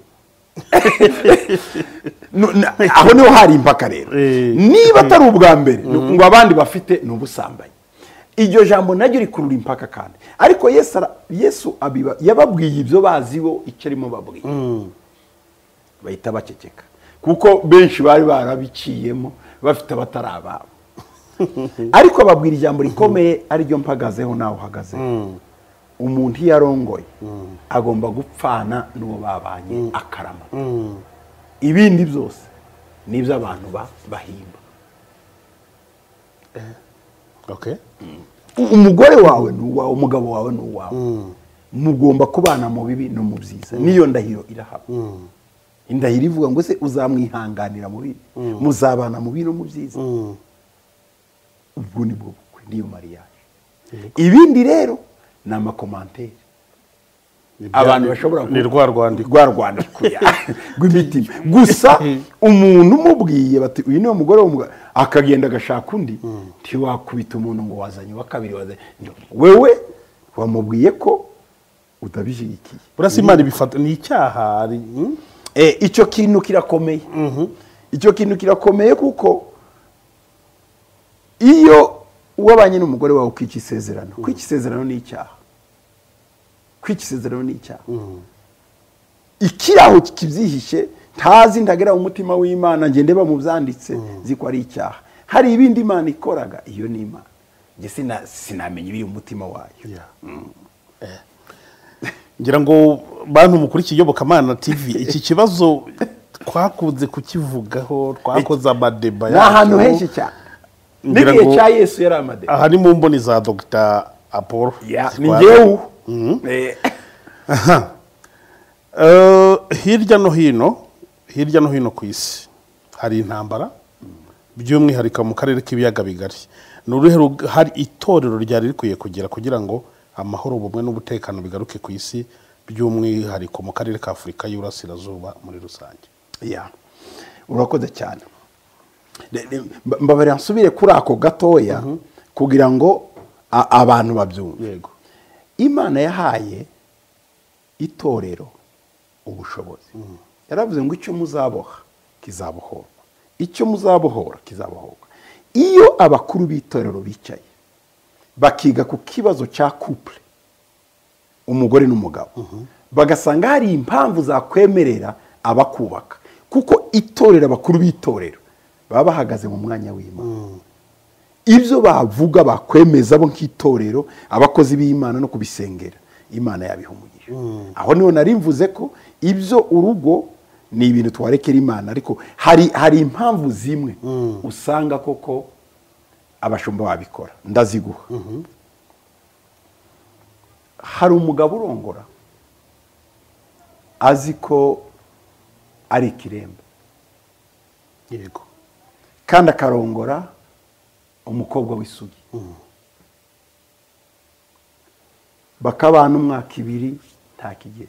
aho niho hari impaka rero. Niba atari ubwa mbere ngo abandi bafite n'ubusambanyi, iryo jambo naryo rikurura impaka kandi. Ariko Yesu Yesu abiba yababwiye ibyo bazibo icyo arimo babwiye, bahita baceceka kuko benshi bari barabiciyemo bafite abatari ababo. Ariko ababwira ijambo rikomeye ariryo mpagazeho nawe uhagaze. Umuntu iyo arongoye agomba gupfana n'uwo babanye akarama. Ibindi byose nibyo abantu bahimba. Okay. Umugore wawe ni uwawe, umugabo wawe ni uwawe. Mugomba kubana mu bibi no mu byiza. Niyo ndahiro irahaba. Indahiro ivuga ngo se uzamwihanganira mu bibi, muzabana mu bibi no mu byiza. Ubwo ni bwo bukwe, niyo mariage. Ibindi rero ni amakomantere abantu bashobora ni rwa rwandiko rwa rwandiko rw'imitima gusa. Umuntu umubwiye bati uyu ni umugore w'umugabo akagenda agashaka undi, ntiwakubita umuntu ngo wazanye wa kabiri wazanye. Wewe wamubwiye ko utabishyigikiye. Burasa Imana ibifata ni icyaha. Eh, icyo kintu kirakomeye. Icyo kintu kirakomeye kuko iyo wabanye n'umugore wawe kwiki isezerano, kwiki isezerano ni icyaha. Kwiki isezerano ni icyaha. Ikiraho kibyihishe ntazi ndagera mu mutima w'Imana ngende ba mu byanditse ziko ari icyaha. Hari ibindi Imana ikoraga, iyo ni Imana. Nge sina sinamenye ibiri mu mutima wayo. Ngira ngo bantu mukurikiye Iyobokamana T V iki kibazo twakunze kukivugaho, twakoze amadeba yacu. Ahantu henshi cyane. N'igihe cya Yesu yari amadeba. Aha ni mu mboni za Doctor Apollo. Ni ngewe. Hirya no hino hirya no hino ku isi hari intambara, by'umwihariko mu karere k'ibiyaga bigari. N'uruhe hari itorero ryari rikwiye kugira kugira ngo amahoro, ubumwe n'ubutekano bigaruke ku isi, by'umwihariko mu karere ka Afurika y'Uburasirazuba muri rusange. Ya urakoze cyane. Mbabare nsubire kuri ako gatoya kugira ngo abantu babyumve. Yego. Imana yahaye itorero ubushobozi. Yaravuze ngo icyo muzaboha kizabohorwa, icyo muzabohora kizabohorwa. Iyo abakuru b'itorero bicaye bakiga ku kibazo cya couple, umugore n'umugabo, bagasanga hari impamvu zakwemerera abakubaka, kuko itorero abakuru b'itorero baba bahagaze mu mwanya w'Imana. Ibyo bavuga bakwemeza bo nk'itorero abakozi b'Imana no kubisengera, Imana yabihumugije. Aho niho nari mvuze ko ibyo urugo ni ibintu twarekera Imana, ariko hari hari impamvu zimwe usanga koko abashumba babikora. Ndaziguha. Hari umugabo urongora azi ko ari ikiremba. Yego. Kandi akarongora umukobwa w'isugi. Bakabana umwaka ibiri nta kigenda.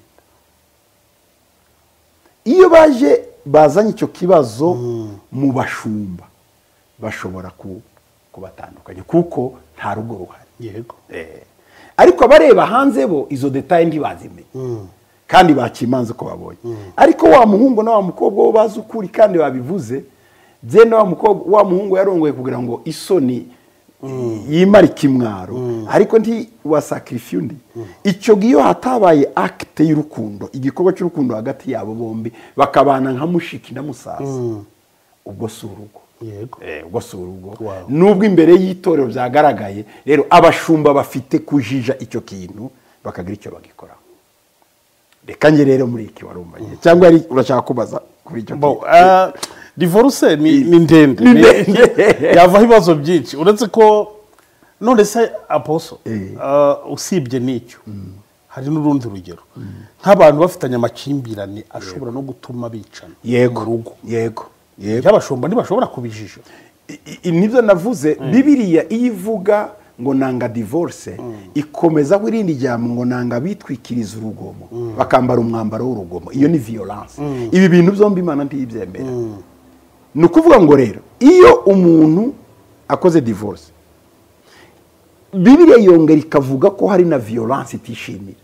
Iyo baje bazanye icyo kibazo mu bashumba bashobora kubatandukanya kuko nta rugo ruhari. Yego. Eh. Ariko abareba hanze bo izo detail ntibazimenye. Kandi bakimanze ko babonye. Ariko wa muhungu na wa mukobwa bo bazi ukuri kandi babivuze, je na wa mukobwa wa muhungu yarongoye kugira ngo isoni yimara ikimwaro, ariko nti wa sacrifice undi. Icyo giyo hatabaye acte y'urukundo, igikorwa cy'urukundo hagati yabo bombi, bakabana nka mushiki na musaza, ubwo surugo. Yego. Eh, ubwo surugo. Nubwo imbere y'itorero byagaragaye, rero abashumba bafite kujija icyo kintu bakagira icyo bagikora. Reka nge rero muri iki warumanye cyangwa ari urashaka kubaza kuri icyo kintu. Divorce ni ndende, yava ibibazo byinshi, uretse ko none se Apostle usibye n'icyo hari n'urundi rugero nk'abantu bafitanye amakimbirane ashobora no gutuma bicana. Yego rugo. Yego. Yego. Abashumba ntibashobora kubijisha. Nibyo navuze, Bibiliya iyivuga ngo nanga divorce ikomeza kwirindi jambo ngo nanga bitwikiriza urugomo bakambara umwambaro w'urugomo. Iyo ni violence. Ibi bintu byombi Imana ntiyibyemera. Ni ukuvuga ngo rero iyo umuntu akoze divorce, Bibiliya yongera ikavuga ko hari na violence itishimira.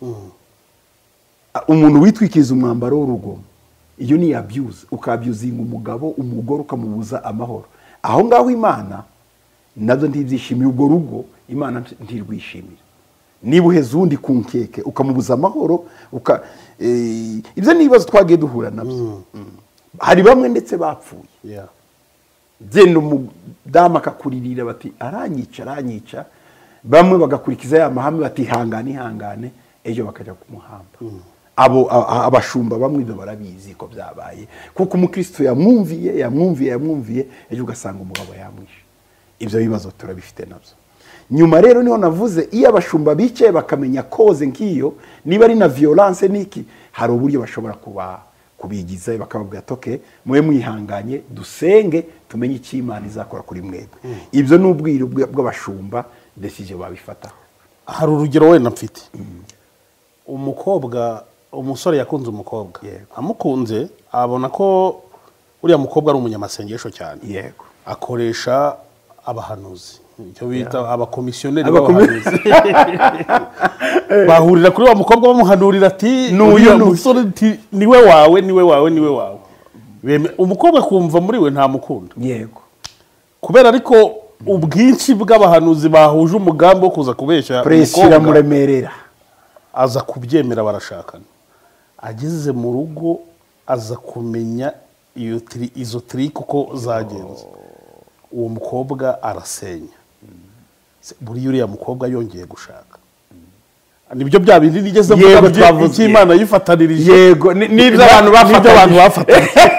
Umuntu witwikiriza umwambaro w'urugomo, iyo ni abuse, ukabyuzinga umugabo umugore ukamubuza amahoro. Aho ngaho Imana nabyo ntibyishimiye urwo rugo, Imana ntirwishimira. Niba uheze undi ku nkeke ukamubuza amahoro, uka e, ibyo ni ibibazo twagiye duhura nabyo. Mm. Mm. Hari bamwe ndetse bapfuye. Yeah. Genda umudamu akakuririra bati aranyica aranyica, bamwe bagakurikiza ya mahame bati hangane ihangane, ejo bakajya kumuhamba. Mm. Abo abashumba bamwe ibyo barabizi ko byabaye, kuko umukristo yamwumviye yamwumviye yamwumviye ejo ugasanga umugabo yamwishe. Ibyo bibazo turabifite nabyo. Nyuma rero niho navuze iyo abashumba bicaye bakamenya koze nkiyo, niba ari na violence niki, hari uburyo bashobora kuba kubigiza bakababwira toke mwe mwihanganye dusenge tumenye iki Imana izakora kuri mwebwe. Mm. Ibyo n'ubwiro bw'abashumba decision babifataho. Hari urugero wenda mfite. Mm. Umukobwa umusore yakunze umukobwa. Yego. Amukunze abona ko uriya mukobwa ari umunyamasengesho cyane. Yego. Akoresha abahanuzi, icyo bita yeah. abakomisiyoneri b'abahanuzi. Bahurira kuri wa mukobwa bamuhanurira ati n'uyu musore niwe wawe niwe wawe niwe wawe. Umukobwa kumva muri we nta mukunda. Yego. Kubera ariko ubwinshi bw'abahanuzi bahuje umugambi wo kuza kubesha umukobwa muremerera, aza kubyemera barashakana. Ageze mu rugo aza kumenya iyo tri izo trick uko zagenze. Oh. Uwo mukobwa arasenya. Mm. Buri yuriya mukobwa yongeye gushaka. Mm. Nibyo bya bindi nigeze mvuga twavuze Imana yifatanirije. Yego nibyo abantu bafata abantu bafata.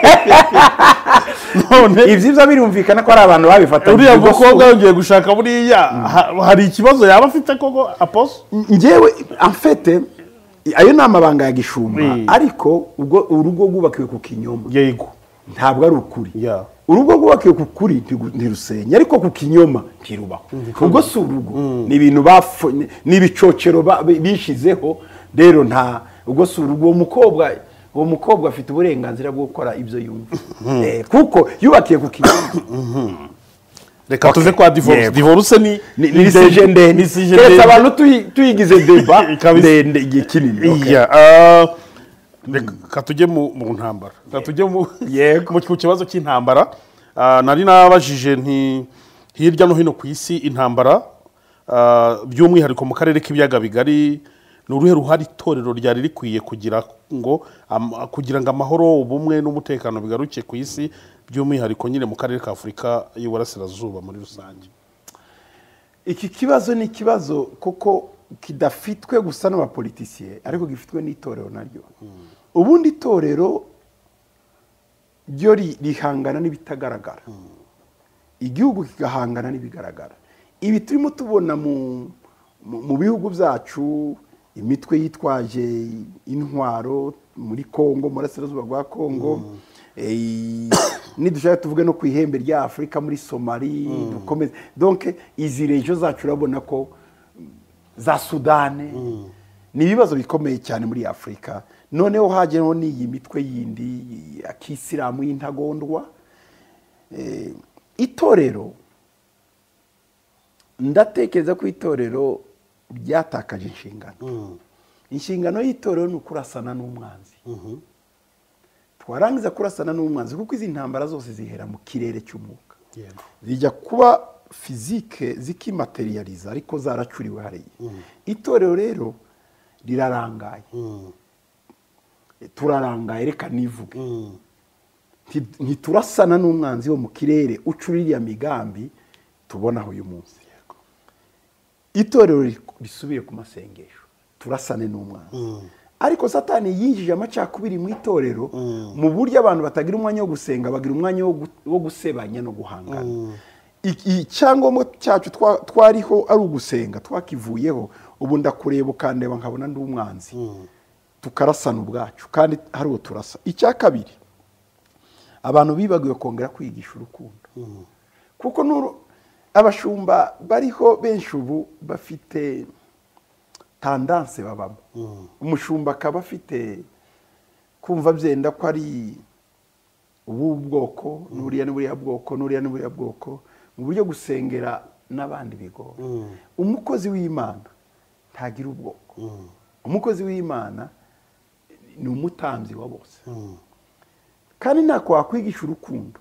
None ivyo ivyo birumvikana ko ari abantu babifatanye. Uriya mukobwa yongeye gushaka buriya hari ikibazo yaba afite koko aposo. Njewe en fait ayo namabanga ya gishumba, ariko ubwo urugo gubakiwe ku kinyoma. Yego. Ntabwo ari ukuri. Yeah. Urugo gubakiwe ku kuri ntirusenya, ariko ku kinyoma ntirubaho. Ubwo si urugo ni ibintu bafo ni bicocero bishizeho, rero nta ubwo si urugo. Umukobwa uwo mukobwa afite uburenganzira bwo gukora ibyo yumva. Eh kuko yubakiye ku kinyoma. Reka tuve kwa divorce. Divorce ni ni sejende ni sejende abantu tuyigize deba ndende igikinini. Okay. Reka tujye mu ntambara. Reka tujye mu yego mu kibazo cy'intambara. Nari nabajije nti hirya no hino ku isi intambara by'umwihariko mu karere k'ibiyaga bigari n'uruhe ruhari itorero ryari rikwiye kugira ngo kugira ngo amahoro ubumwe n'umutekano bigaruke ku isi by'umwihariko nyine mu karere ka Afurika y'Uburasirazuba muri rusange. Iki kibazo ni kibazo kuko kidafitwe gusa n'abapolitisiye, ariko gifitwe n'itorero naryo. Mm. Ubundi itorero ryo rihangana n'ibitagaragara. Mm. Igihugu kigahangana n'ibigaragara. Ibi turimo tubona mu mu bihugu byacu, imitwe yitwaje intwaro muri Kongo, muri Burasirazuba bwa Kongo. Mm. Eh nidushaka tuvuge no ku ihembe rya Afrika muri Somalia. Mm. Dukomeze donc izi region zacu urabona ko za Sudane. Mm. Ni ibibazo bikomeye cyane muri Afrika. Noneho hajeho ni iyi mitwe yindi akisilamu y'intagondwa. Eh itorero ndatekereza ko itorero ryatakaje inshingano. Mm. Inshingano y'itorero ni ukurasana n'umwanzi. Mhm. Twarangiza kurasana n'umwanzi kuko izi ntambara zose zihera mu kirere cy'umwuka. Yeah. Zijya kuba physique zikimaterializa ariko zaracuriwe hariya. Mm. Itorero rero rirarangaye. Mm. Turarangaye reka nivuge. Mm. Ntiturasana n'umwanzi wo mu kirere ucuririya migambi tubonaho uyu munsi. Yego. Itorero risubiye ku masengesho. Turasane n'umwanzi. Mm. Ariko Satani yinjije amacakubiri mu itorero. Mm. Mu buryo abantu batagira umwanya wo gusenga, bagira umwanya wo gusebanya no guhangana. Mm. Icyangombwa cyacu twariho ari ugusenga, twakivuyeho. Ubu ndakureba ukandeba nkabona ndi umwanzi. Mm. Tukarasana ubwacu kandi hari uwo turasa. Icya kabiri, abantu bibagiwe kongera kwigisha urukundo. Mm. Kuko nuru abashumba bariho benshi ubu bafite tandanse babamo umushumba akaba afite kumva byenda ko ari ubu bwoko n'uriya n'uriya bwoko n'uriya n'uriya bwoko mu buryo gusengera n'abandi bigo umukozi w'Imana ntagira ubwoko umukozi w'Imana ni umutambyi wa bose kandi ntako wakwigisha urukundo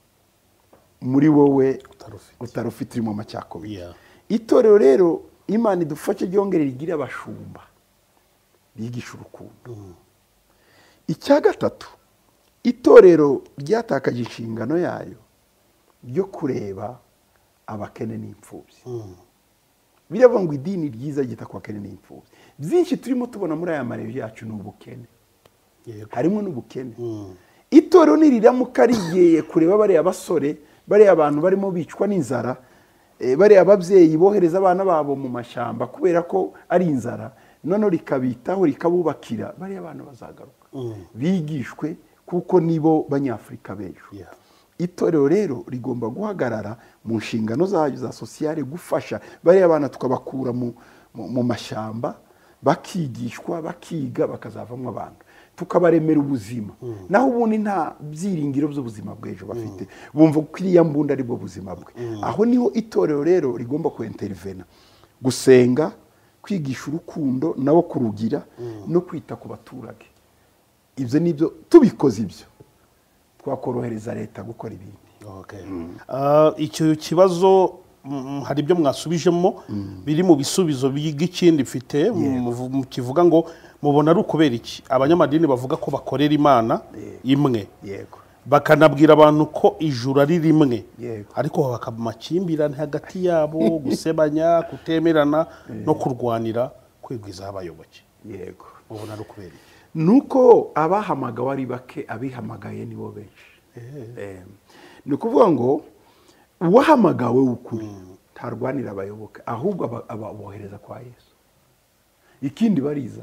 muri wowe utarufite uri mu macyakubiri itorero rero Imana idufashe ryongerera igira abashumba bigisha urukundo icya gatatu itorero ryatakaje inshingano yayo byo kureba abakene n'imfubyi biravuga ngo idini ryiza ryita ku bakene n'imfubyi byinshi turimo tubona muri aya marejo yacu ni ubukene harimo n'ubukene itorero niriramuka rigeye kureba bariya basore bariya abantu barimo bicwa n'inzara bariya ababyeyi bohereza abana babo mu mashyamba kubera ko ari inzara none rikabitaho rikabubakira bariya abantu bazagaruka bigishwe kuko nibo banyafurika b'ejo itorero rero rigomba guhagarara mu nshingano zayo za sosiyale gufasha bariya abana tukabakura mu mashyamba bakigishwa bakiga bakazavamo abantu tukabaremera ubuzima naho ubundi nta byiringiro by'ubuzima bw'ejo bafite bumva ko iriya mbunda ari bwo buzima bwe aho niho itorero rero rigomba kuentervena gusenga kwigisha urukundo nabo kurugira no kwita ku baturage ibyo nibyo tubikoze ibyo twakorohereza leta gukora ibindi icyo kibazo hari ibyo mwasubijemo biri mu bisubizo by'ikindi mfite kivuga ngo mubona ari ukubera iki abanyamadini bavuga ko bakorera Imana imwe bakanabwira abantu ko ijuru ari rimwe ariko hakaba amakimbirane hagati yabo gusebanya kutemerana no kurwanira kwigwizaho abayoboke yego mubona ari ukubera iki nuko abahamagawe ari bake abihamagaye nibo benshi ni ukuvuga ngo uwahamagawe w'ukuri ntarwanira abayoboke ahubwo ababohereza kwa Yesu ikindi bariza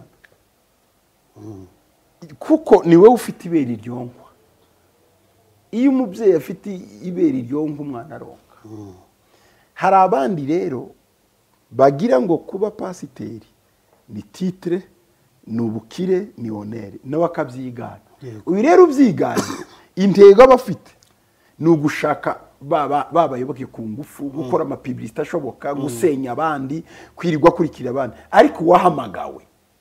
kuko niwe ufite ibere ryonkwa iyo umubyeyi afite ibere ryonkwa umwana aronka hari abandi rero bagira ngo kuba pasiteri ni titre ni ubukire ni honere nawe akabyigana uyu rero ubyiganye intego aba afite ni ugushaka babayoboke ku ngufu gukora amapiblisite ashoboka gusenya abandi kwirirwa kurikira abandi ariko uwahamagawe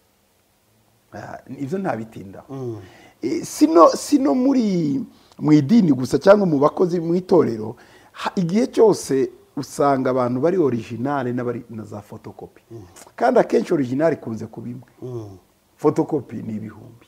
ibyo ntabitindaho sino sino muri mu idini gusa cyangwa mu bakozi mu itorero igihe cyose usanga abantu bari originale n'abari na za fotokopi kandi akenshi originale ikunze kuba imwe fotokopi ni ibihumbi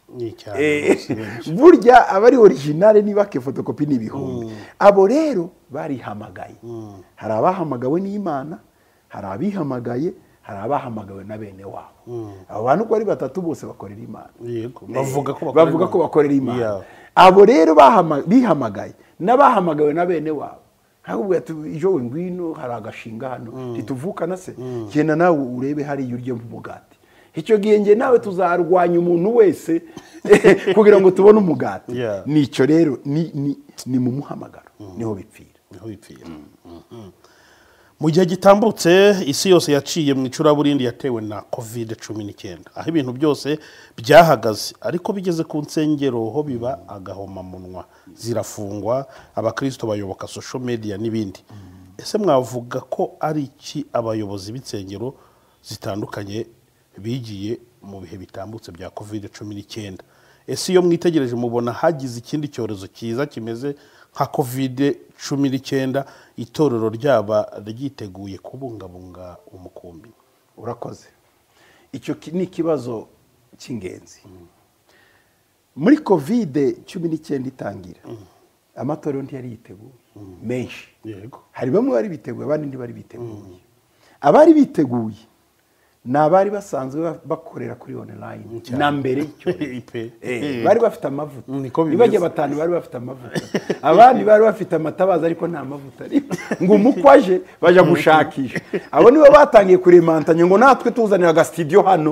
burya abari originale ni bake fotokopi ni ibihumbi abo rero barihamagaye hari abahamagawe n'Imana hari abihamagaye hari abahamagawe na bene wabo abo bantu uko ari batatu bose bakorera Imana bavuga ko bakorera Imana abo rero bihamagaye n'abahamagawe na bene wabo ahubwo ijo ngwino hari agashinga hano tituvukana se genda nawe urebe hari yurye mu bugati icyo gihe nge nawe tuzarwanya umuntu wese kugira ngo tubone umugati nicyo rero ni ni mu muhamagaro niho bipfira niho bipfira mu gihe gitambutse isi yose yaciye mu icuraburindi yatewe na covid cumi n'icyenda aho ibintu byose byahagaze ariko bigeze ku nsengero ho biba agahoma munwa zirafungwa abakristo bayoboka social media n'ibindi ese mwavuga ko ari iki abayobozi b'insengero zitandukanye bigiye mu bihe bitambutse bya covid cumi n'icyenda ese iyo mwitegereje mubona hagize ikindi cyorezo cyiza kimeze nka covid cumi n'icyenda itorero ryaba ryiteguye kubungabunga umukumbi urakoze icyo ni ikibazo cy'ingenzi muri covid cumi n'icyenda itangira amatorero ntiyari yiteguye menshi hari bamwe bari biteguye abandi ntibari biteguye abari biteguye ni abari basanzwe bakorera kuri online na mbere y'icyorezo bari bafite amavuta nibagiye batanu bari bafite amavuta abandi bari bafite amatabaza ariko nta mavuta ngo umukwaje baje gushakisha abo nibo batangiye kuremantanya ngo natwe tuzanira aga studio hano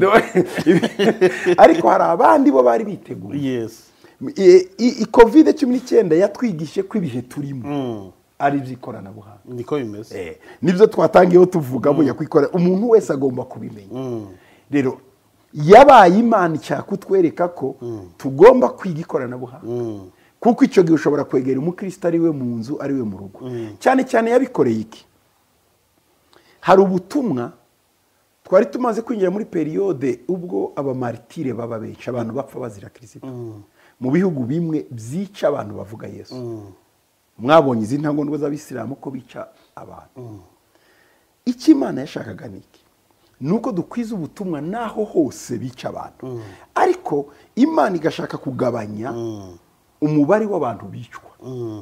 ariko hari abandi bo bari biteguye yes i covid cumi n'icyenda yatwigishe ko ibihe turimo ari iby'ikoranabuhanga. niko bimeze. Eh, nibyo twatangiyeho tuvuga buya kwikora umuntu wese agomba kubimenya. Rero yabaye Imana cyaka kutwereka ko tugomba kwiga ikoranabuhanga. Kuko icyo gihe ushobora kwegera umukristo ari we mu nzu ari we mu rugo. Cyane cyane yabikoreye iki? Hari ubutumwa twari tumaze kwinjira muri periode ubwo abamaritire baba benshi, abantu bapfa bazira Kristo. Mu bihugu bimwe byica abantu bavuga Yesu. Mwabonye izi ntangondwa z'Abisilamu ko bica abantu. Icyo Imana yashakaga niki? Nuko dukwiza ubutumwa naho hose bica abantu. Ariko Imana igashaka kugabanya umubare w'abantu bicwa.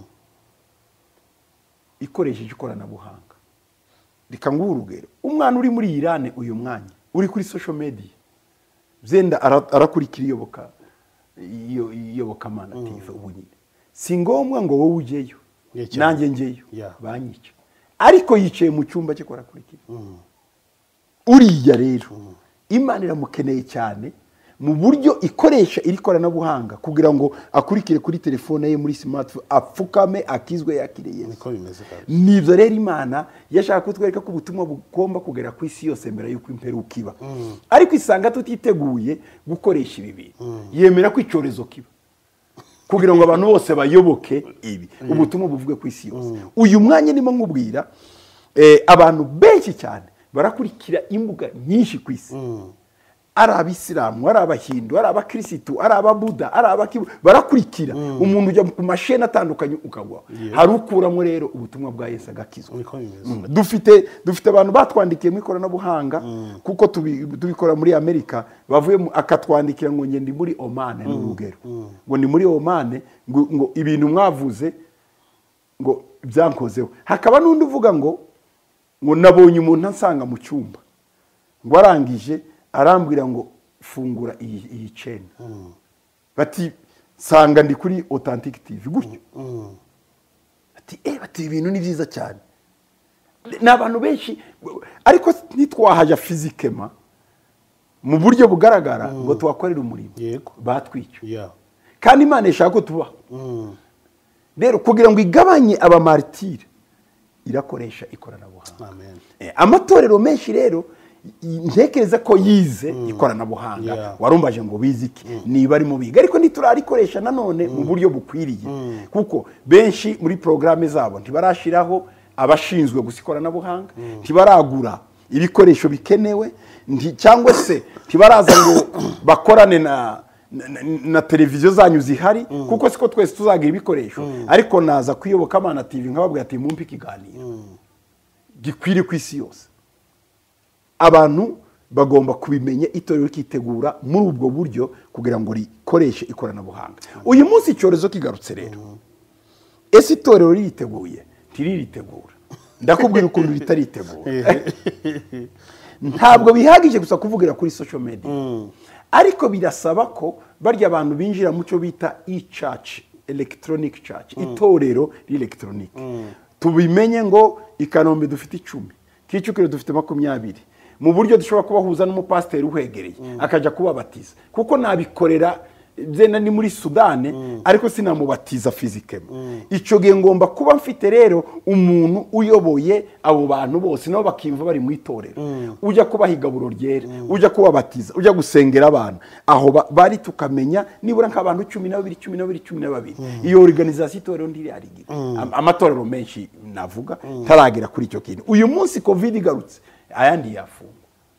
Ikoresheje ikoranabuhanga. Reka nguhe urugero. Umwana uri muri Iran uyu mwanya uri kuri social media zenda arakurikira iyoboka iyo iyoboka Mana T V ubu nyine. Si ngombwa ngo wowe ujeyo nanjye ngeyo banyica. Ariko yicaye mu cyumba cyo korakurikira. Uriya rero Imana iramukeneye cyane mu buryo ikoresha iri koranabuhanga kugira ngo akurikire kuri telefone ye muri smartphone apfukame akizwe yakiriye. Niko bimeze kandi. Nibyo rero Imana yashaka kutwereka ko ubutumwa bugomba kugera ku isi yose mbere yuko imperuka kiba. Ariko isanga tutiteguye gukoresha ibi bintu. Yemera ko icyorezo kiba kugira ngo abantu bose bayoboke ibi ubutumwa buvuge ku isi yose. Uyu mwanya nimo nkubwira eh, abantu benshi cyane barakurikira imbuga nyinshi ku isi. Ari Abisilamu, ari Abahindu, ari Abakirisitu, ari Ababuda, ari Abakibu, barakurikira. Umuntu ujya ku masheni atandukanye ukagwa. Hari ukuramo rero ubutumwa bwa Yesu agakizwa. Dufite dufite abantu batwandikiye mu ikoranabuhanga kuko tubikora muri Amerika, bavuye akatwandikira ngo ngende muri Oman n'urugero. Ngo ni muri Oman ngo ibintu mwavuze ngo byankozeho. Hakaba n'undi uvuga ngo ngo nabonye umuntu ansanga mu cyumba. Ngo arangije arambwira ngo fungura iyi iyi chain. Bati sanga ndi kuri Authentic T V gutyo. Bati eh bati ibintu ni byiza cyane. N'abantu benshi ariko nitwahaja physically mu buryo bugaragara ngo twakorera umurimo. Yego. Batwica. Yeah. Kandi Imana ishaka ko tuba. Rero kugira ngo igabanye abamartire irakoresha ikoranabuhanga. Amen. Eh, amatorero menshi rero ntekereza ko yize ikoranabuhanga. Yeah. Warumbaje ngo biziki niba ari mu biga ariko ntiturarikoresha nanone mu buryo bukwiriye kuko benshi muri programme zabo ntibarashiraho abashinzwe gusikoranabuhanga, ntibaragura ibikoresho bikenewe, cyangwa se ntibaraza ngo bakorane na na, na televiziyo zanyu zihari kuko siko twese tuzagira ibikoresho. Ariko naza kuyoboka Mana T V nkababwira ati mumpe ikiganiro gikwiriye ku isi yose. Abantu bagomba kubimenya itorero kitegura muri ubwo buryo kugira ngo rikoreshe ikoranabuhanga. Uyu munsi icyorezo kigarutse rero. Ese itorero riteguye ntiriritegura. Ndakubwira ukuntu ritaritegura. Ntabwo bihagije gusa kuvugira kuri social media. Ariko birasaba ko barya abantu binjira mu cyo bita e-church, electronic church, itorero electronic. Tubimenye ngo i Kanombe dufite icumi, Kicukiro dufite makumyabiri. Mu buryo dushobora kubahuza n'umupasiteri uhegereye akaja kubabatiza kuko nabikorera zena ni muri Sudane ariko sinamubatiza physically. Ico gihe ngomba kuba mfite rero umuntu uyoboye abo bantu bose nabo bakimva bari mu itorero. Ujya kubahigaburo ryera, ujya kubabatiza, ujya gusengera abantu aho bari tukamenya nibura nk'abantu cumi na babiri cumi na babiri cumi na babiri. Iyo organisation itorero ndiri arigira amatorero menshi navuga taragera kuri icyo kintu. Uyu munsi Covid igarutse ayandi yafungwa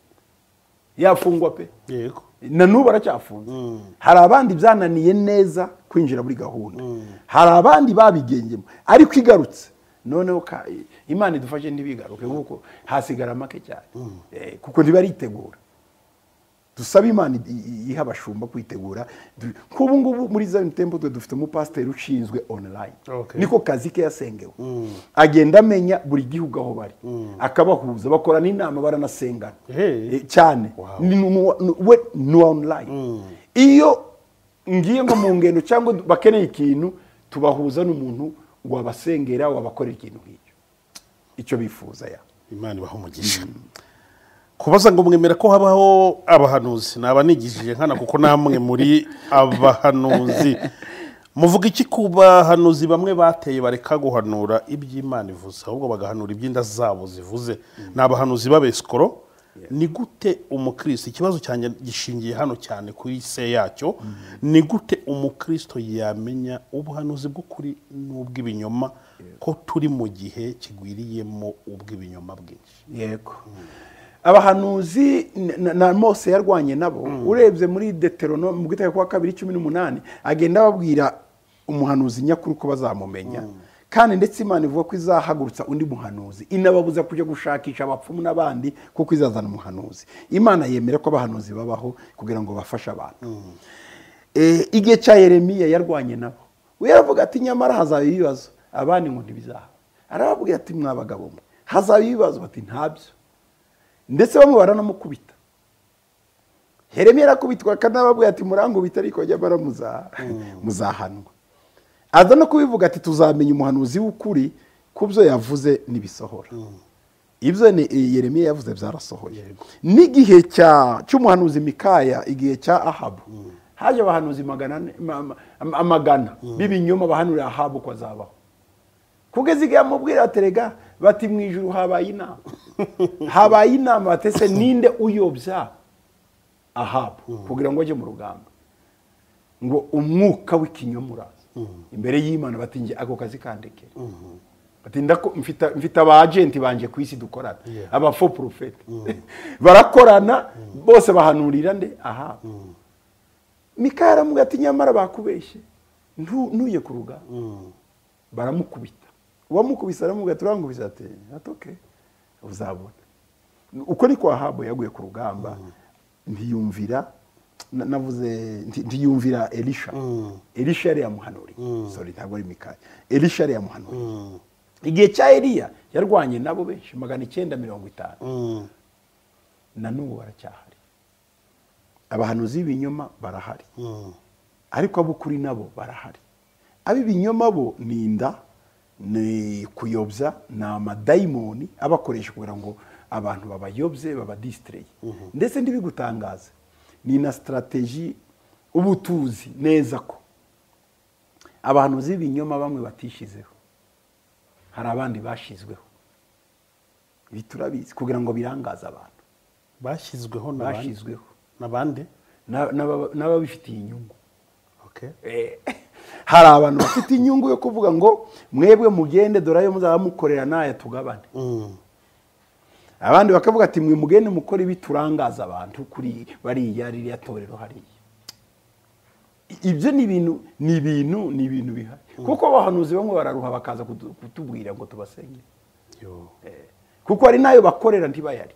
yafungwa pe. Yego. Na nubu aracyafunze. Hari abandi byananiye neza kwinjira muri gahunda. Hari abandi babigengemo ariko igarutse noneho Imana idufashe ntibigaruke kuko hasigara make cyane. Eh, kuko ntibaritegura. Dusaba Imana iha abashumba kwitegura. Kubu ngubu muri Zion Temple dufite mu pastor ushinzwe online. Okay. Niko kazi ke yasengewe. Agenda amenya buri gihugu aho bari. Akabahuza bakora n'inama baranasengana. Hey. Cyane. Wow. We no online. Iyo ngiye ngo mu ngendo cyangwa bakeneye ikintu tubahuza n'umuntu wabasengera wabakorera ikintu nk'icyo. Icyo bifuza ya. Imana ibaho umugisha. Kubaza ngo mwemera ko habaho abahanuzi naba nigishije nkana kuko namwe muri abahanuzi muvuga iki ku bahanuzi bamwe bateye bareka guhanura iby'Imana ivuze ahubwo bagahanura iby'inda zabo zivuze ni abahanuzi b'abesikoro ni gute umukristo ikibazo cyane gishingiye hano cyane kuri se yacyo ni gute umukristo yamenya ubuhanuzi bw'ukuri n'ubw'ibinyoma ko turi mu gihe kigwiriyemo ubw'ibinyoma bwinshi? Yego, abahanuzi na Mose yarwanye nabo. Urebye muri Deuteronome mu gitabo kwa kabiri cumi n'umunani agenda babwira umuhanuzi nyakuri ko bazamumenya, kandi ndetse Imana ivuga ko izahagurutsa undi muhanuzi, inababuza kujya gushakisha abapfumu n'abandi kuko izazana umuhanuzi. Imana yemera ko abahanuzi babaho kugira ngo bafashe abantu. Igihe cya Yeremiya yarwanye nabo, we yaravuga ati nyamara hazaba ibibazo, abandi ngo ntibizaba. Arababwira ati mwabagabo mwe hazaba ibibazo, bati ntabyo, ndetse bamwe baranamukubita. Yeremiya arakubitwa akanababwira ati murangubita ariko jya baramuza muzahanwa. Aza no kubivuga ati tuzamenya umuhanuzi w'ukuri kubyo yavuze nibisohora. Ibyo ni Yeremiya yavuze byarasohoye. N'igihe cya cy'umuhanuzi Mikaya, igihe cya Ahabu, haje abahanuzi magana amagana b'ibinyoma bahanurira Ahabu ko azabaho. Kugeza igihe amubwira aterega bati mu ijuru habaye inama. Habaye inama batese ninde uyobya Ahabu kugira ngo ajye mu rugamba, ngo umwuka w'ikinyoma uraza imbere y'Imana, bati nge ako kazi kandekera. Bati ndako mfita mfita aba agent banje ku isi dukorana, aba faux prophète barakorana bose bahanurira nde Ahabu. Mikaya aramubwira ati nyamara bakubeshye ntuye ku rugamba. Baramukubita, uwamukubise aramubwira turangubise ati atoke uzabona. Uko ni kwa Ahabu yaguye ku rugamba, ntiyumvira navuze ntiyumvira Elisha. Elisha yari yamuhanuri, sorry ntabwo ari Mikaya, Elisha yari yamuhanuri. Igihe cya Eliya yarwanye nabo benshi magana icyenda mirongo itanu, na n'ubu baracyahari. Abahanuzi b'ibinyoma barahari, ariko ab'ukuri nabo barahari. Ab'ibinyoma bo ni inda, ni kuyobya, ni amadayimoni abakoresha kugira ngo abantu babayobye babadistreye. Ndetse ndibigutangaza ni na strategy ubutuzi neza ko abahanuzi b'ibinyoma bamwe batishizeho, hari abandi bashizweho. Ibi turabizi kugira ngo birangaze abantu. Bashyizweho bashizweho nabande n'ababifitiye inyungu. Okay. Hari abantu bafite inyungu yo kuvuga ngo mwebwe mugende dorayo muzaba mukorera naye tugabane. Abandi bakavuga ati mwe mugende mukora ibi turangaza abantu kuri bari yari yatorero hariya. Ibyo ni ibintu ni ibintu ni ibintu bihari, kuko abahanuzi bamwe bararuha bakaza kutubwira ngo tubasenge. Yo kuko ari nayo bakorera ntibayarye.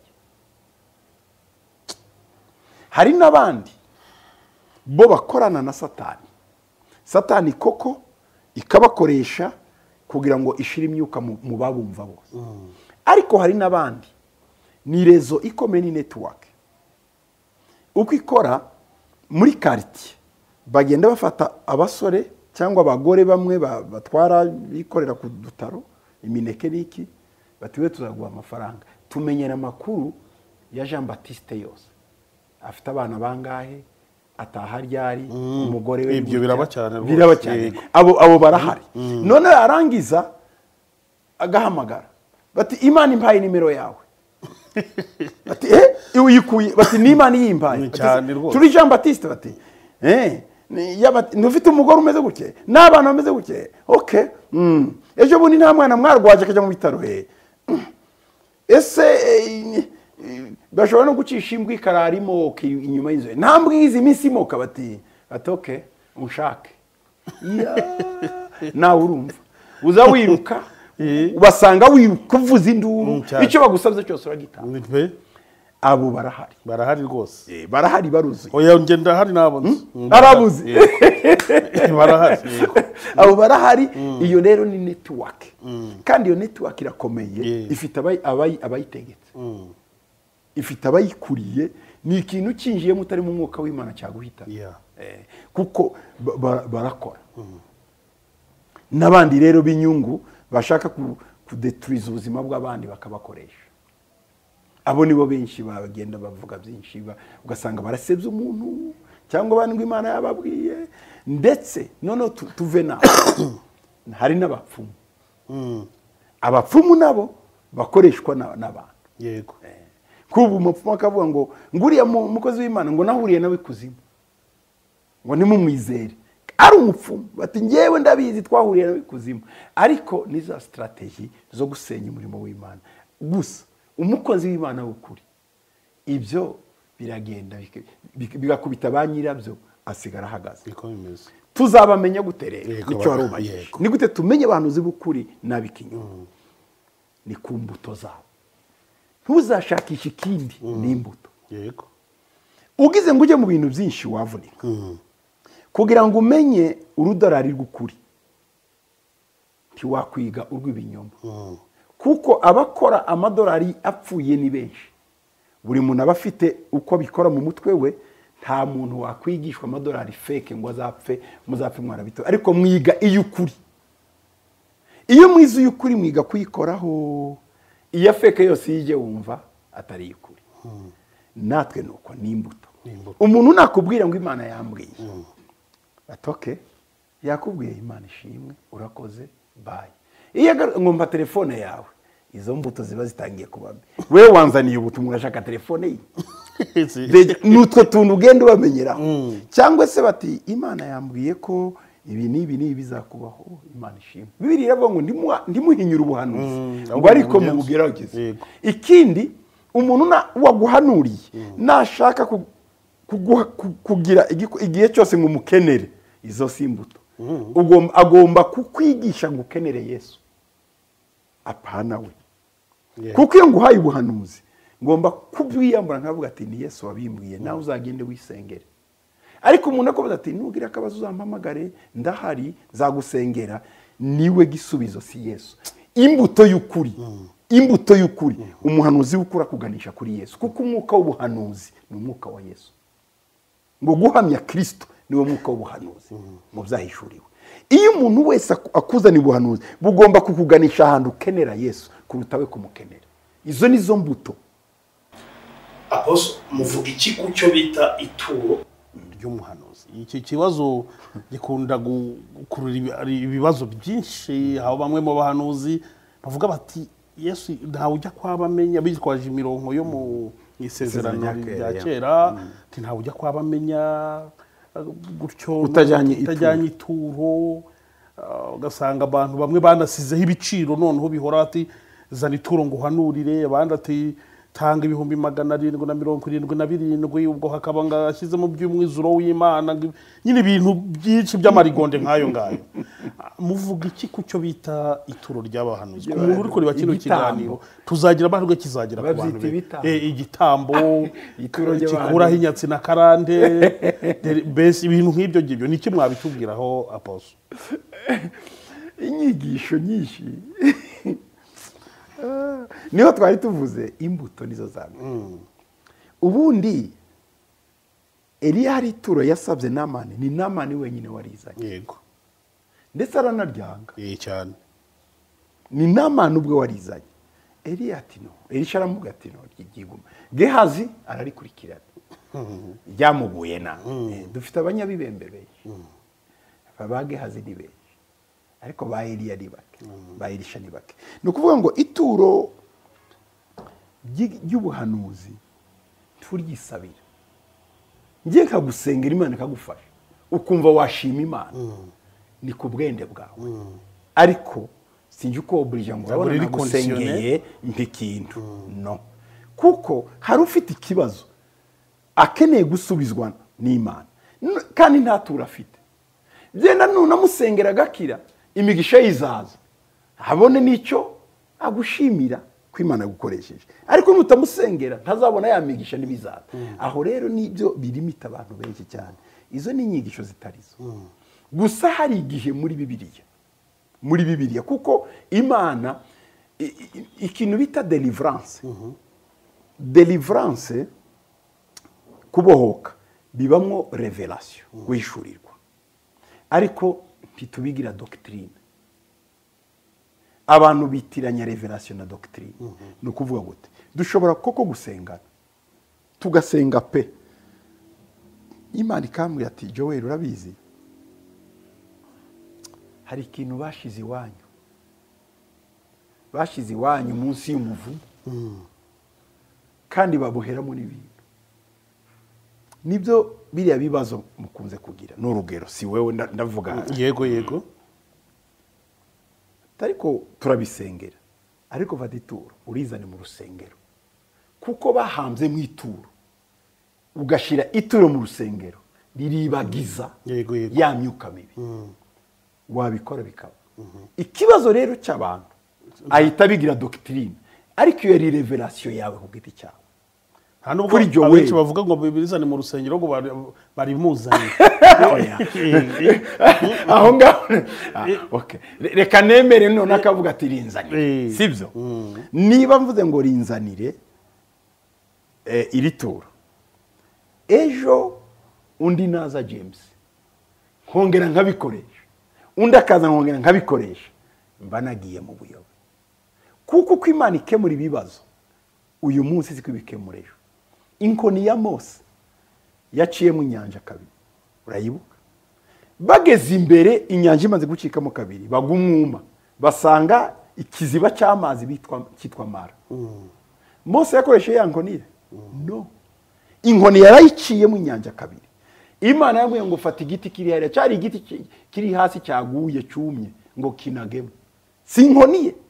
Hari n'abandi bo bakorana na Satani. Satani koko ikabakoresha kugira ngo ishire imyuka mu babumva bose. Ariko hari n'abandi ni rezo ikomeye, ni network. Uko ikora muri quartier bagenda bafata abasore cyangwa abagore bamwe batwara bikorera ku dutaro imineke niki, batiwe tuzaguha amafaranga tumenyera amakuru ya Jean Baptiste yose, afite abana bangahe, ataha ryari, umugore we. Ibyo biraba cyane rwose, biraba cyane. Abo abo barahari. None arangiza agahamagara bati Imana impaye nimero yawe. Bati eh uyikuye, bati ni Imana yimpaye. Turi Jean Baptiste, bati eh ntufite umugore umeze gutye n'abana bameze gutye. Okay, mm ejo bundi nta mwana mwarwaje akajya mu bitaro. He ese bashobora no gucisha imbwa ikararimo inyuma y'inzu, nta mbwizi iminsi imoka. Bati atoke unshake. Nawe urumva uza wiruka ubasanga wiruka uvuza induru, icyo bagusabye cyose uragitanga. Abo barahari, barahari rwose, barahari baruzi. Oya nge ndahari nabonze barabuzi barahari. Abo barahari. Iyo rero ni network, kandi iyo network irakomeye, ifite abayi abayitegetse, ifite abayikuriye. Ni ikintu kinjiye mutari mu mwuka w'Imana cyaguhita, kuko barakora. N'abandi rero b'inyungu bashaka kudetruiza ubuzima bw'abandi bakabakoresha. Abo nibo benshi bagenda bavuga byinshi, ugasanga barasebya umuntu cyangwa abandi ngo Imana yababwiye ndetse noneho tuve naho hari n'abapfumu abapfumu nabo bakoreshwa n'abantu yego kuba umupfumu akavuga ngo nguriya mukozi w'Imana ngo nahuriye nawe kuzimu ngo nimumwizere ari umupfumu bati ngewe ndabizi twahuriye nawe kuzimu ariko ni za strategy zo gusenya umurimo w'Imana gusa umukozi w'Imana w'ukuri ibyo biragenda bigakubita ba nyirabyo asigara ahagaze niko bimeze tuzabamenya gute rero nicyo warubajije ni gute tumenye abantu uzi b'ukuri n'abikinyoma ni ku mbuto zabo ntuzashakisha ikindi n'imbuto yego ugize ngo ujye mu bintu byinshi wavunika kugira ngo umenye urudorari rw'ukuri ntiwakwiga urw'ibinyoma kuko abakora amadolari apfuye ni benshi buri muntu aba afite uko abikora mu mutwe we nta muntu wakwigishwa amadolari feke ngo azapfe muzapfe mwarabito ariko mwiga iy'ukuri iyo mwize iy'ukuri mwiga kuyikoraho iya feke yose yijye wumva atari iy'ukuri natwe nuko ni imbuto umuntu nakubwira ngo Imana yambwiye atoke yakubwiye Imana ishimwe urakoze bye iyo ngomba telefone yawe izo mbuto ziba zitangiye kuba wewe wanzaniye ubutumwa urashaka telefone ye nutwo tuntu ugenda ubamenyeraho cyangwa se bati Imana yambwiye ko ibi n'ibi n'ibi bizakubaho Imana ishimwe Bibiliya iravuga ngo ndimuhinyura ubuhanuzi ngo ariko mubugerageze ikindi umuntu waguhanuriye nashaka kugira igihe cyose ngo umukenere izo si imbuto agomba kukwigisha ngo ukenere Yesu apana we kuko iyo nguhaye ubuhanuzi ngomba kubwiyambura nkavuga ati ni Yesu wabimbwiye nawe uzagende wisengere ariko umuntu akobaza ati nugira akabazo uzampamagare ndahari zagusengera niwe gisubizo si Yesu imbuto y'ukuri imbuto y'ukuri umuhanuzi w'ukuri akuganisha kuri Yesu kuko umwuka w'ubuhanuzi ni umwuka wa Yesu ngo guhamya Kristo niwe mwuka w'ubuhanuzi mu byahishuriwe iyo umuntu wese akuzana ubuhanuzi bugomba kukuganisha ahantu ukenera Yesu kuruta we kumukenera izo nizo mbuto aposo muvuga iki kucyo bita ituro ry'umuhanuzi iki kibazo gikunda gukurura ibibazo byinshi aho bamwe mu bahanuzi bavuga bati Yesu ntawe ujya kwabamenya bitwaje imirongo yo mu isezerano rya kera ati ntawe ujya kwabamenya gutyo utajyanye ituro ugasanga abantu bamwe banasizeho ibiciro noneho bihora ati zana ituro ngo uhanurire abandi ati tanga ibihumbi magana arindwi na mirongo irindwi na birindwi ubwo hakaba ngashyizemo by'umwizuro w'Imana nyine ibintu byinshi by'amarigonde nk'ayo ngayo muvuga iki kucyo bita ituro ry'abahanuzi ku muntu uri kureba kino kiganiro tuzagira amahirwe kizagira ku bantu igitambo gikuraho inyatsi na karande mbese ibintu nk'ibyo ngibyo ni iki mwabitubwiraho aposo inyigisho nyinshi niho twari tuvuze imbuto nizo zamwe ubundi Eliya hari ituro yasabye Namani ni Namani wenyine warizanye yego ndetse aranaryanga eh cyane ni Namani ubwo warizanye Eliya ati no Elisha aramuga ati no ryiguma Gehazi ararikurikirana ryamuguye na dufite abanyabibembe benshi ba Gehazi ni benshi ariko ba Eliya ni bake ba Elisha ni bake no kuvuga ngo ituro ry'ubuhanuzi turyisabira ngiye kagusengera Imana kagufasha ukumva washima Imana ni ku bwende bwawe ariko sinje uko obrija ngo urabona nagusengeye mpikintu no kuko hari ufite ikibazo akeneye gusubizwa n'Imana kandi nta tura afite byenda nunamusengera gakira imigisha yizaza habone nicyo agushimira ko Imana gukoresheje ariko nutamusengera ntazabona ya migisha nibizaza aho rero nibyo birimita abantu benshi cyane izo ni inyigisho zitarizo gusa hari igihe muri Bibiliya muri Bibiliya kuko Imana ikintu bita deliverance deliverance kubohoka bibamwo revelation wishurirwa ariko ntitubigira doctrine abantu bitiranya revelation na doctrine no kuvuga gute dushobora koko gusengana tugasenga pe Imana ikambwira ati Joel urabizi hari ikintu bashize iwanyu bashize iwanyu munsi y'umuvumu kandi baboheramo n'ibintu nibyo biriya bibazo mukunze kugira n'urugero si wewe ndavuga yego yego ariko turabisengera ariko fata ituro urizane mu rusengero kuko bahambye mu ituro ugashira ituro mu rusengero riribagiza yego yego ya myuka mibi wabikora bikaba ikibazo rero cy'abantu ahita bigira doctrine ariko iyo ari revelation yawe ku giti cyawe nta nubwo abenshi bavuga ngo bizane mu rusengero ngo bari muzanye aho ngaho okay reka nemere none akavuga ati rinzanire sibyo niba mvuze ngo rinzanire iri turo ejo undi naza James nkongera nkabikoresha undi akaza nkongera nkabikoresha mba nagiye mu buyobe kuko uko Imana ikemura ibibazo uyu munsi siko ibikemura ejo inkoni ya Mose yaciye mu nyanja kabiri urayibuka bageze imbere inyanja imaze gucikamo kabiri bagumwuma basanga ikiziba cy'amazi bitwa kitwa Mara Mose yakoresheje ya nkoni no inkoni yarayiciye mu nyanja kabiri Imana yamubwiye ngo fata igiti kiri hariya cyari igiti kiri hasi cyaguye cyumye ngo kinagemo si inkoni ye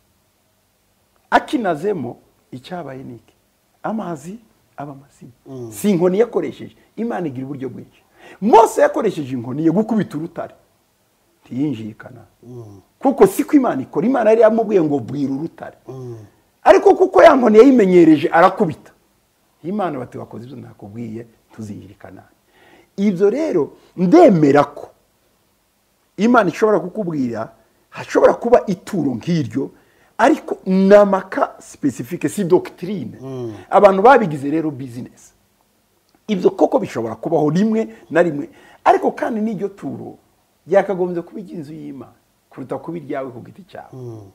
akinazemo icyabaye niki amazi aba mazima mm. si inkoni yakoresheje Imana igira uburyo bwinshi Mose yakoresheje inkoni ye gukubita urutare tiyinjikana mm. kuko siko Imana ikora Imana yari yamubwiye ngo bwira urutare mm. ariko kuko ya nkoni yayimenyereje arakubita Imana bati wakoze ibyo nakubwiye tuzinjirikana ibyo rero ndemera ko Imana ishobora kukubwira hashobora kuba ituro nk'iryo ariko namaka specifique si doctrine mm. abantu babigize rero business ibyo koko bishobora kubaho rimwe na rimwe ariko kandi n'iryo turo yakagombye kuba inzu y'Imana kuruta kuba iryawe ku giti cyawe mm.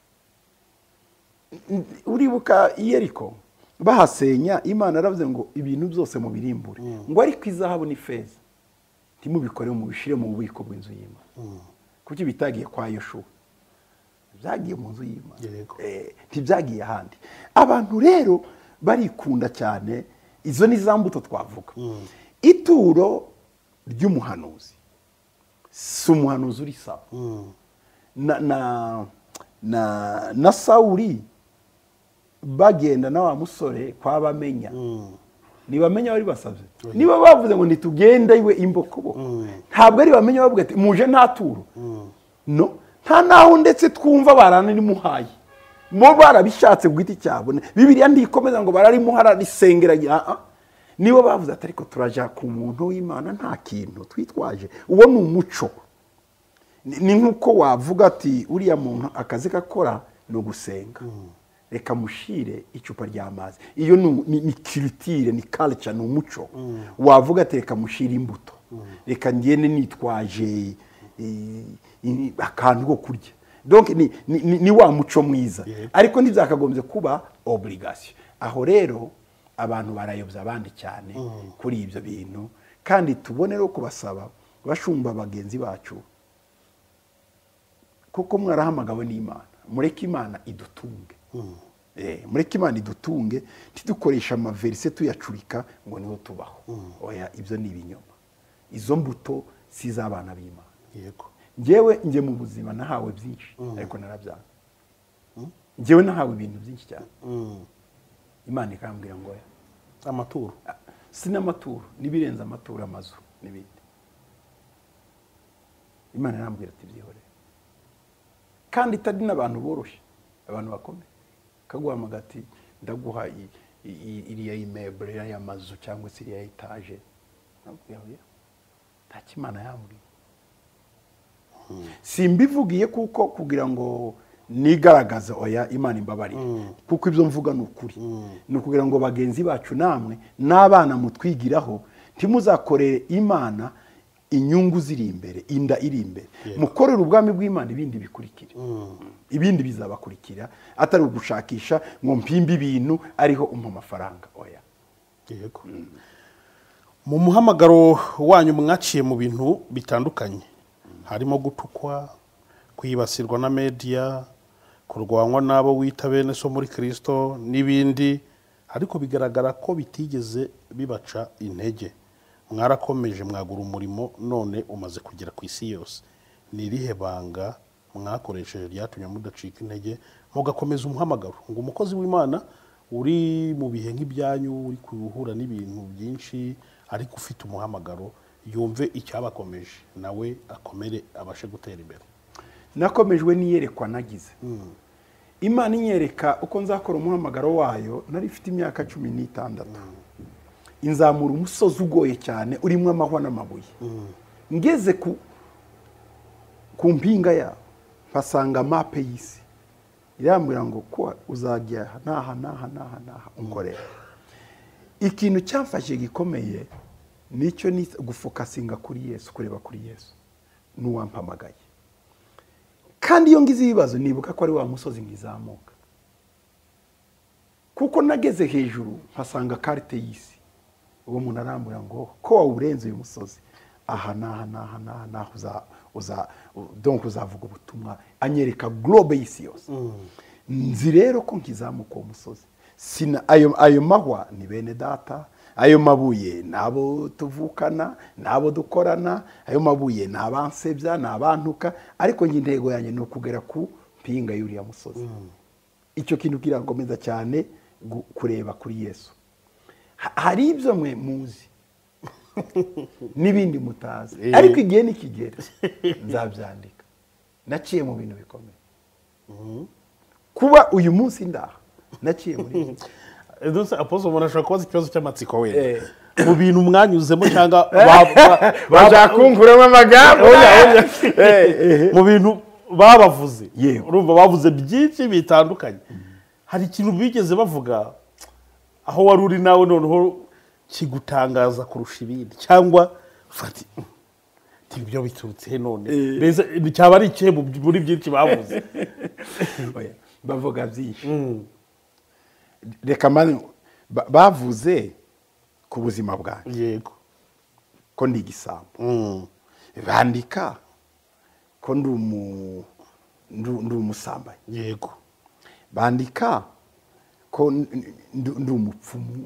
uribuka Yeriko bahasenya Imana aravuze ngo ibintu byose mu birimbure mm. ngo ariko izahabu ni feza ntimubikore mu bishire mu bubiko bw'inzu y'Imana mm. kuki bitagiye kwa Yoshua byagiye mu nzu y'Imana eh ntibyagiye ahandi abantu rero barikunda cyane izo ni za mbuto twavuga mm. ituro ry'umuhanuzi si umuhanuzi uri sawa mm. na na na na Sauli bagenda na wa musore kwa bamenya mm. nibamenya bari basavye mm. niba bavuze ngo nitugenda iwe imbokobo mm. ntabwo ari bamenya bavuga ati muje nta turo mm. no nta naho ndetse twumva barana nimuhaye mo barabishatse gwiti cyabo Bibiliya ndikomeza ngo bararimuhara risengera a nibo bavuze ati ariko turaja ku muntu w'Imana nta kintu twitwaje uwo ni umuco ni nkuko wavuga ati uriya muntu akazi gakora no gusenga mm. reka mushire icupa ry'amazi iyo ni ni culture ni culture ni umuco mm. wavuga ati reka mushire imbuto mm. reka ngene nitwaje akantu ko kurya donc ni ni, ni wa muco mwiza yeah. ariko ntibyakagombye kuba obligation aho rero abantu barayobya abandi cyane mm. kuri ibyo bintu kandi tubone rero kubasaba bashumba bagenzi bacu kuko mwarahamagawe n'Imana mureke Imana idutunge mm. eh mureke Imana idutunge tidukoresha ama verse tuyacurika ngo niho tubaho mm. oya ibyo ni ibinyoma izo mbuto sizabana b'Imana yego ngewe nge mu buzima nahawe byinshi mm. ariko narabyanga mm. ngewe nahawe ibintu byinshi cyane mm. Imana ikambwira ngo amaturo sina amaturo nibirenza amaturo amazu nibindi Imana irambwira ati byihore kandi tadi n'abantu boroshye abantu bakomeye kaguha magati ndaguha iriya immeuble ya mazu cyangwa se iriya etage nabwiye ntaki Imana yambwiye hmm. simbivugiye kuko kugira ngo nigaragaza oya Imana imbabari mm. kuko ibyo mvuga n'ukuri mm. no kugira ngo bagenzi bacu namwe n'abana mutwigiraho ntimuzakorere Imana inyungu ziri imbere inda iri imbere yeah. mukorera ubwami bw'Imana ibindi bikurikira mm. ibindi bizabakurikira atari ugushakisha ngo mpimbe ibintu ariho umpa amafaranga oya yego mm. mu muhamagaro wanyu mwaciye mu bintu bitandukanye mm. harimo gutukwa kwibasirwa na media, kurwanywa n'abo wita bene so muri Kristo n'ibindi, ariko bigaragara ko bitigeze bibaca intege. Mwarakomeje mwagura umurimo none umaze kugera ku isi yose. Ni irihe banga mwakoresheje ryatumye mudacika intege mugakomeza umuhamagaro? Ngo umukozi w'Imana uri mu bihe nk'ibyanyu, uri kuhura n'ibintu byinshi, ariko ufite umuhamagaro, yumve icyabakomeje nawe akomere abashe gutera imbere. Nakomejwe niyerekwa nagize. Imana inyereka uko nzakora umuhamagaro wayo, nari mfite imyaka cumi n'itandatu. Inzamura umusozi ugoye cyane urimo amahwa n'amabuye. Ngeze ku ku mpinga ya mpasanga mape y'isi. Irambwira ngo ko uzajya naha naha naha naha unkorera. Ikintu cyamfashe gikomeye nicyo ni gufokasinga kuri Yesu, kureba kuri Yesu n'uwampamagaye. Kandi iyo ngize ibibazo nibuka ko ari wa musozi ngizamuka, kuko nageze hejuru mpasanga carte y'isi. Uwo muntu arambura ngo ko wawurenze uyu musozi, aha naha naha naha naha uza uza donc uzavuga ubutumwa. Anyereka globe y'isi yose. Nzi rero ko nkizamuka uwo musozi. Sina ayo ayo mahwa ni bene data, ayo mabuye nabo tuvukana, nabo dukorana, ayo mabuye nabansebya nabantuka, ariko ngi intego yanjye no kugera ku mpinga y'uriya musozi. Icyo kintu kirangomeza cyane kureba kuri Yesu. Hari ibyo mwe muzi n'ibindi mutazi, ariko igihe nikigera nzabyandika. Naciye mu bintu bikomeye. Kuba uyu munsi ndaha naciye muri Edose apozo umuntu ashobora kubaza ikibazo cy'amatsiko wenda mu bintu mwanyuzemo cyangwa bajakunkuramo amagambo mu bintu babavuze. Urumva bavuze byinshi bitandukanye. Hari ikintu bigeze bavuga aho wari uri nawe noneho kigutangaza kurusha ibindi, cyangwa fati ibyo biturutse none beza cyaba ari ikihe muri byinshi bavuze? Bavuga byinshi. Reka mani bavuze ku buzima bwanjye. Yego. Ko ndi igisambo. Bandika ko ndi umu ndi umusambanyi. Yego. Bandika ko ndi umupfumu,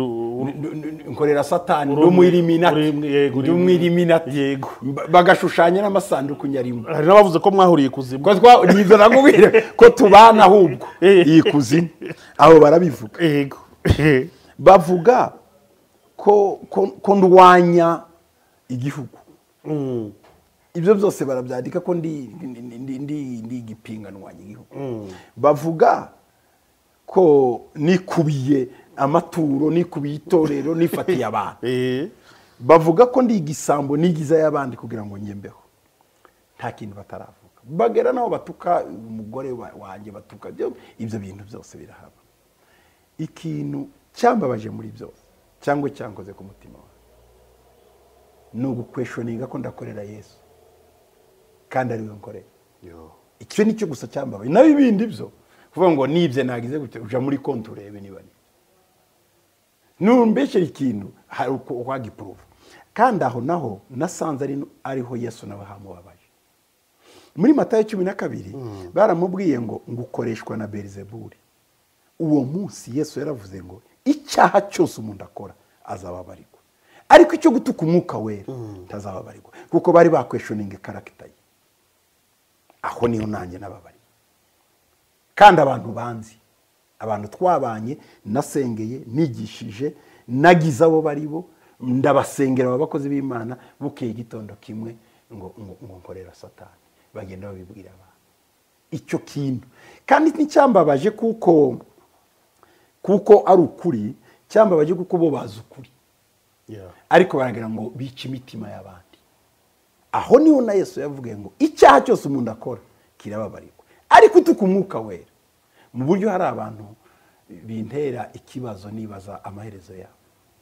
nkorera satani, ndi umwiliminati, ndi umwiliminati. Yego. Bagashushanya n'amasanduku nyarimo. Hari nabavuze ko mwahuriye kuzimu. Ko twa nivyo nakubwira ko tubana ahubwo iyi kuzimu. Abo barabivuga. Yego. Bavuga ko ko ndwanya igihugu. Ibyo byose barabyandika ko ndi ndi ndi igipinga ndwanya igihugu. Bavuga ko nikubiye amaturo, nikubiye itorero, nifatiye abantu. Bavuga ko ndi igisambo nigiza y'abandi kugira ngo nyembeho. Nta kintu bataravuga. Bagera naho batuka umugore wanjye, batuka ibyo bintu byose birahaba. Ikintu cyambabaje muri byose cyangwa cyankoze ku mutima wawe no gukweshoninga ko ndakorera Yesu kandi ari we nkorera. Icyo nicyo gusa cyambabaje. Nabi ibindi byo kuvuga ngo nibye nagize gute uja muri konti urebe niba ni numbeshe ikintu hari uko wagiprove. Kandi aho naho nasanze ari ariho Yesu nawe hamubabaje. Muri Matayo cumi na kabiri baramubwiye ngo ngukoreshwa na Beelzebuli. Uwo munsi Yesu yaravuze ngo icyaha cyose umuntu akora azababarirwa, ariko icyo gutuka umwuka wera tazababarirwa, kuko bari bakweshoninga character ye. Aho niyo nanjye nababari. Kandi abantu banzi, abantu twabanye, nasengeye, nigishije, nagize abo baribo, ndabasengera abakozi b'Imana, bukeye gitondo kimwe ngo ngo nkorera satani. Bagenda babibwira abantu icyo kintu. Kandi nticyambabaje kuko kuko ari ukuri, cyambabaje kuko bo bazi ukuri. Ariko baragira ngo bice imitima y'abandi. Aho niho na Yesu yavuga ngo icyaha cyose umuntu akora kirababarirwa, ariko utuka umwuka wera. Mu buryo hari abantu bintera ikibazo nibaza amaherezo yabo.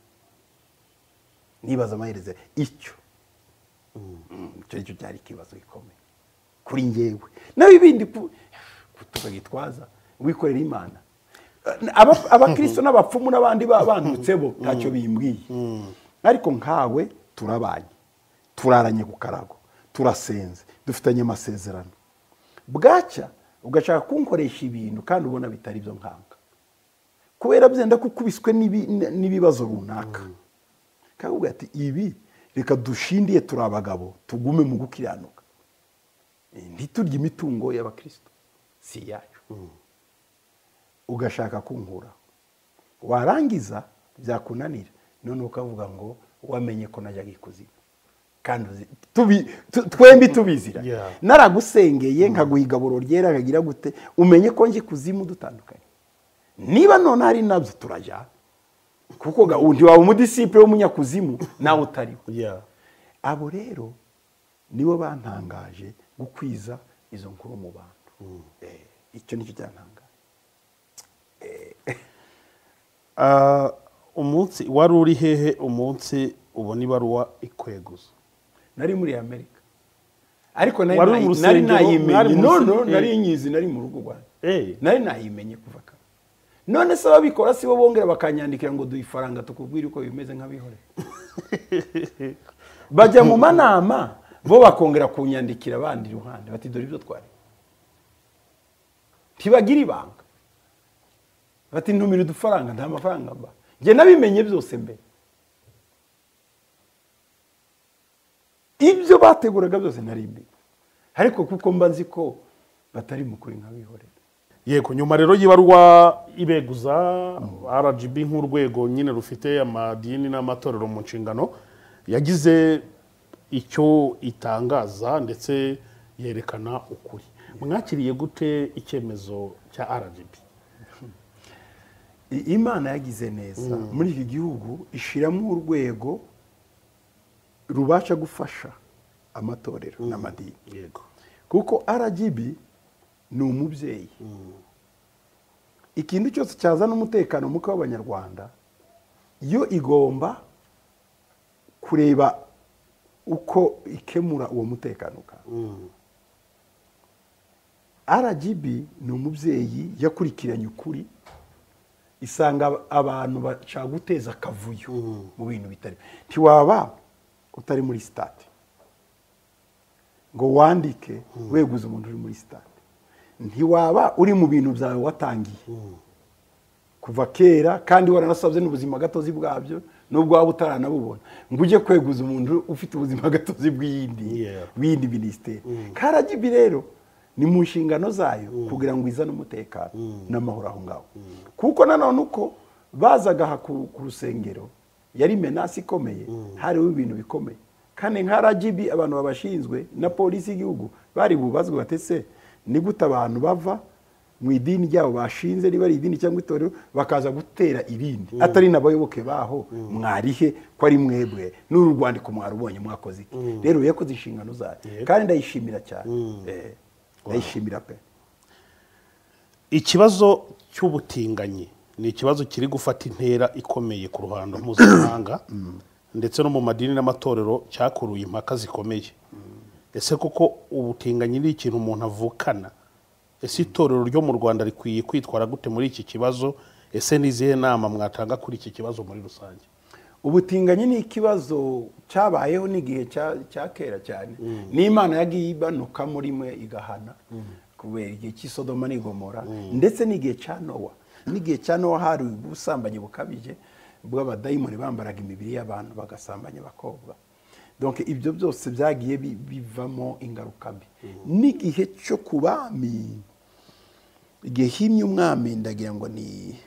Nibaza amaherezo icyo. Icyo nicyo cyari ikibazo gikomeye kuri njyewe. Naho ibindi tukagitwaza wikorera Imana. Abakristo n'abapfumu n'abandi babandutse bo ntacyo bimbwiye. Ariko nkawe turabanye, turaranye ku karago, turasenze, dufitanye amasezerano. bwacya ugashaka kunkoresha ibintu kandi ubona bitari byo nkanga kubera byenda kukubiswe n'ibibazo runaka kavuga ati ibi reka dushindiye turi abagabo tugume mu gukiranuka ntiturye imitungo y'abakristo si yacu ugashaka kunkura warangiza byakunanira none ukavuga ngo wamenye ko najyaga ikuzimu kandi twembi tubizira naragusengeye nkaguha igaburo ryera akagira gute umenye ko njye kuzimu dutandukanye niba none hari nabyo turajya kuko undi waba umudisiple w'umunyakuzimu nawe utariho abo rero nibo bantangaje gukwiza izo nkuru mu bantu icyo nicyo cyantangaje umunsi wari uri hehe umunsi ubona ibaruwa ikweguza nari muri Amerika ariko nari nayimenye none nari nyizi nari mu rugo rwanjye nari nayimenye kuva kare none se babikora si bo bongera bakanyandikira ngo duhe ifaranga tukubwire uko bimeze nk'abihore bajya mu manama bo bakongera kunyandikira abandi iruhande bati dore ibyo twari ntibagira ibanga bati ntumire udufaranga nta mafaranga mba njye nabimenye byose mbere ibyo bateguraga byose nari imbere ariko kuko mba nzi ko batari mukuri nk'abihorera yego nyuma rero y'ibaruwa ibeguza R G B nk'urwego nyine rufite amadini n'amatorero mu nshingano yagize icyo itangaza ndetse yerekana ukuri mwakiriye gute icyemezo cya R G B Imana yagize neza muri iki gihugu ishiramo urwego rubasha gufasha amatorero n'amadini yego kuko R G B ni umubyeyi ikintu cyose cyazana umutekano muke w'abanyarwanda yo igomba kureba uko ikemura uwo mutekano ka R G B ni umubyeyi yakurikiranye ukuri isanga abantu bashaka guteza akavuyo mu bintu bitari ntiwaba utari muri state ngo wandike weguza umuntu uri muri state ntiwaba uri mu bintu byawe watangiye kuva kera kandi waranasabye n'ubuzima gatozi bwabyo nubwo waba utaranabubona ngo ujye kweguza umuntu ufite ubuzima gatozi bw'iyindi bindi ministeri R G B rero ni mu nshingano zayo kugira ngo izane umutekano n'amahoro aho ngaho kuko nanone uko bazaga ku rusengero yari menasi ikomeye hariho ibintu bikomeye kandi nka R G B abantu babashinzwe na polisi y'igihugu bari bubazwe batese ni gute abantu bava mu idini ryabo bashinze riba ari idini cyangwa itorero bakaza gutera ibindi atari n'abayoboke baho mwarihe ko ari mwebwe n'uru rwandiko mwarubonye mwakoze iki rero yakoze inshingano zayo kandi ndayishimira cyane ndayishimira pe ikibazo cy'ubutinganyi ni ikibazo kiri gufata intera ikomeye ku ruhando mpuzamahanga ndetse no mu madini n'amatorero cyakuruye impaka zikomeye ese koko ubutinganyi ni ikintu umuntu avukana ese itorero ryo mu Rwanda rikwiye kwitwara gute muri iki kibazo ese nizihe nama mwatanga kuri iki kibazo muri rusange ubutinganyi ni ikibazo cyabayeho n'igihe cya kera cyane n'Imana yagiye ibanuka muri mwe igahana kubera igihe cy'Isodoma n'Igomora ndetse n'igihe cya Nowa n'igihe cya Nowa hari ubusambanyi bukabije bw'abadayimoni bambaraga imibiri y'abantu bagasambanya abakobwa donc ibyo byose byagiye bivamo ingaruka mbi n'igihe cyo kubami igihe himye umwami ndagira ngo ni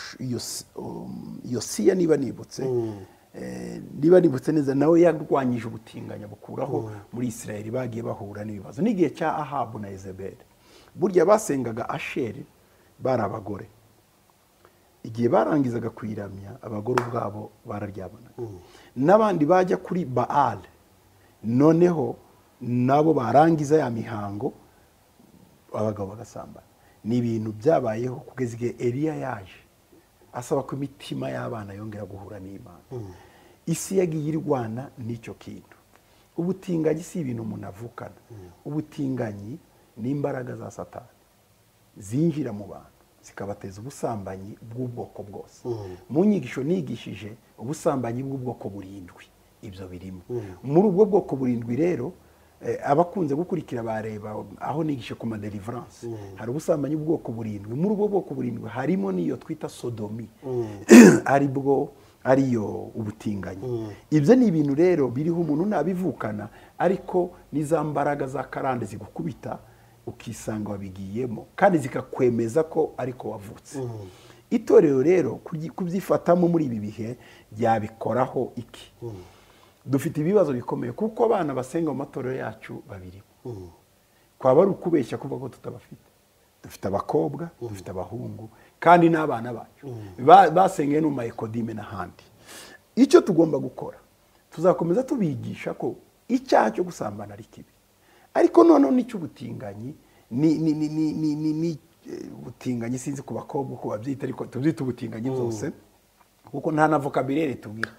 Yosiya niba nibutse niba nibutse neza nawe yarwanyije ubutinganya bukuraho muri Isirayeli bagiye bahura n'ibibazo n'igihe cya Ahabu na Yezebeli burya basengaga Asheri bari abagore igihe barangizaga kwiramya abagore ubwabo bararyabanaga n'abandi bajya kuri Baal noneho nabo barangiza ya mihango abagabo bagasambana ni ibintu byabayeho kugeza igihe Eliya yaje asaba ko imitima y'abana yongera guhura n'Imana isi yagiye irwana n'icyo kintu ubutinganyi si ibintu umuntu avukana ubutinganyi ni imbaraga za Satani zinjira mu bantu zikabateza ubusambanyi bw'ubwoko bwose mu nyigisho nigishije ubusambanyi bw'ubwoko burindwi ibyo birimo muri ubwo bwoko burindwi rero abakunze gukurikira bareba aho nigishe ku ma deliverance hari ubusambanyi ubwoko burindwi, muri ubwo bwoko burindwi harimo niyo twita sodomi ari bwo ariyo ubutinganyi. Ibyo ni ibintu rero biriho umuntu nabivukana, ariko niza mbaraga za karande zigukubita ukisanga wabigiyemo kandi zikakwemeza ko ariko wavutse. Itorero rero kubyifatamo muri ibi bihe byabikoraho iki? Dufite ibibazo bikomeye kuko abana basenga mu matorero yacu babiri. Kwaba ari ukubeshya kuvuga ko tutabafite. Dufite abakobwa, dufite abahungu kandi n'abana bacu basengeye no mu ekodime n'ahandi. Icyo tugomba gukora, tuzakomeza tubigisha ko icyaha cyo gusambana ari kibi, ariko noneho n'icy'ubutinganyi ni ni ni ni ni ni ubutinganyi sinzi ku bakobwa uko babyita, ariko tubyita ubutinganyi byose kuko nta na vocabulaire tubwira.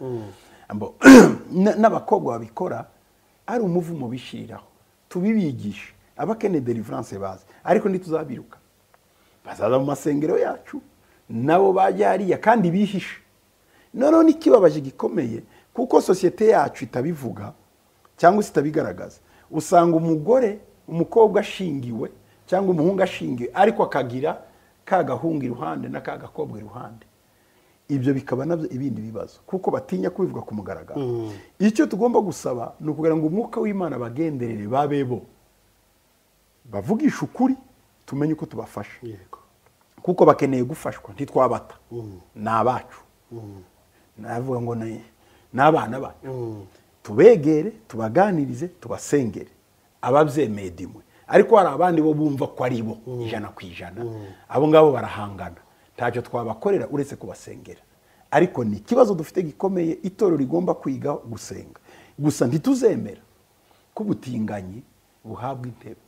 N'abakobwa babikora ari umuvumo bishiriraho, tubibigisha abakene deliverance bazi, ariko ntituzabiruka. Bazaza mu masengero yacu nabo bajya hariya kandi bihishe. Noneho n'ikibabaje gikomeye kuko sosiyete yacu itabivuga cyangwa itabigaragaza, usanga umugore umukobwa ashingiwe cyangwa umuhungu ashingiwe ariko akagira kagahunga iruhande na kagakobwa iruhande. Ibyo bikaba nabyo ibindi bibazo kuko batinya kubivuga ku mugaragaro. Mm. Icyo tugomba gusaba ni ukugira ngo umwuka w'Imana bagenderere babebo bavugisha ukuri, tumenye uko tubafasha. Yego. Kuko bakeneye gufashwa ntitwabata. Mm. Nabacu. Mm. Navuga ngo n'abana bacu. Mm. Tubegere, tubaganirize, tubasengere. Ababyemeye dimwe. Ariko hari abandi bo bumva ko ari bo ijana ku ijana. Abo ngabo barahangana. Ntacyo twabakorera uretse kubasengera. Ariko ni ikibazo dufite gikomeye, itorero rigomba kwiga gusenga. Gusa ntituzemera ko ubutinganyi buhabwa intebe.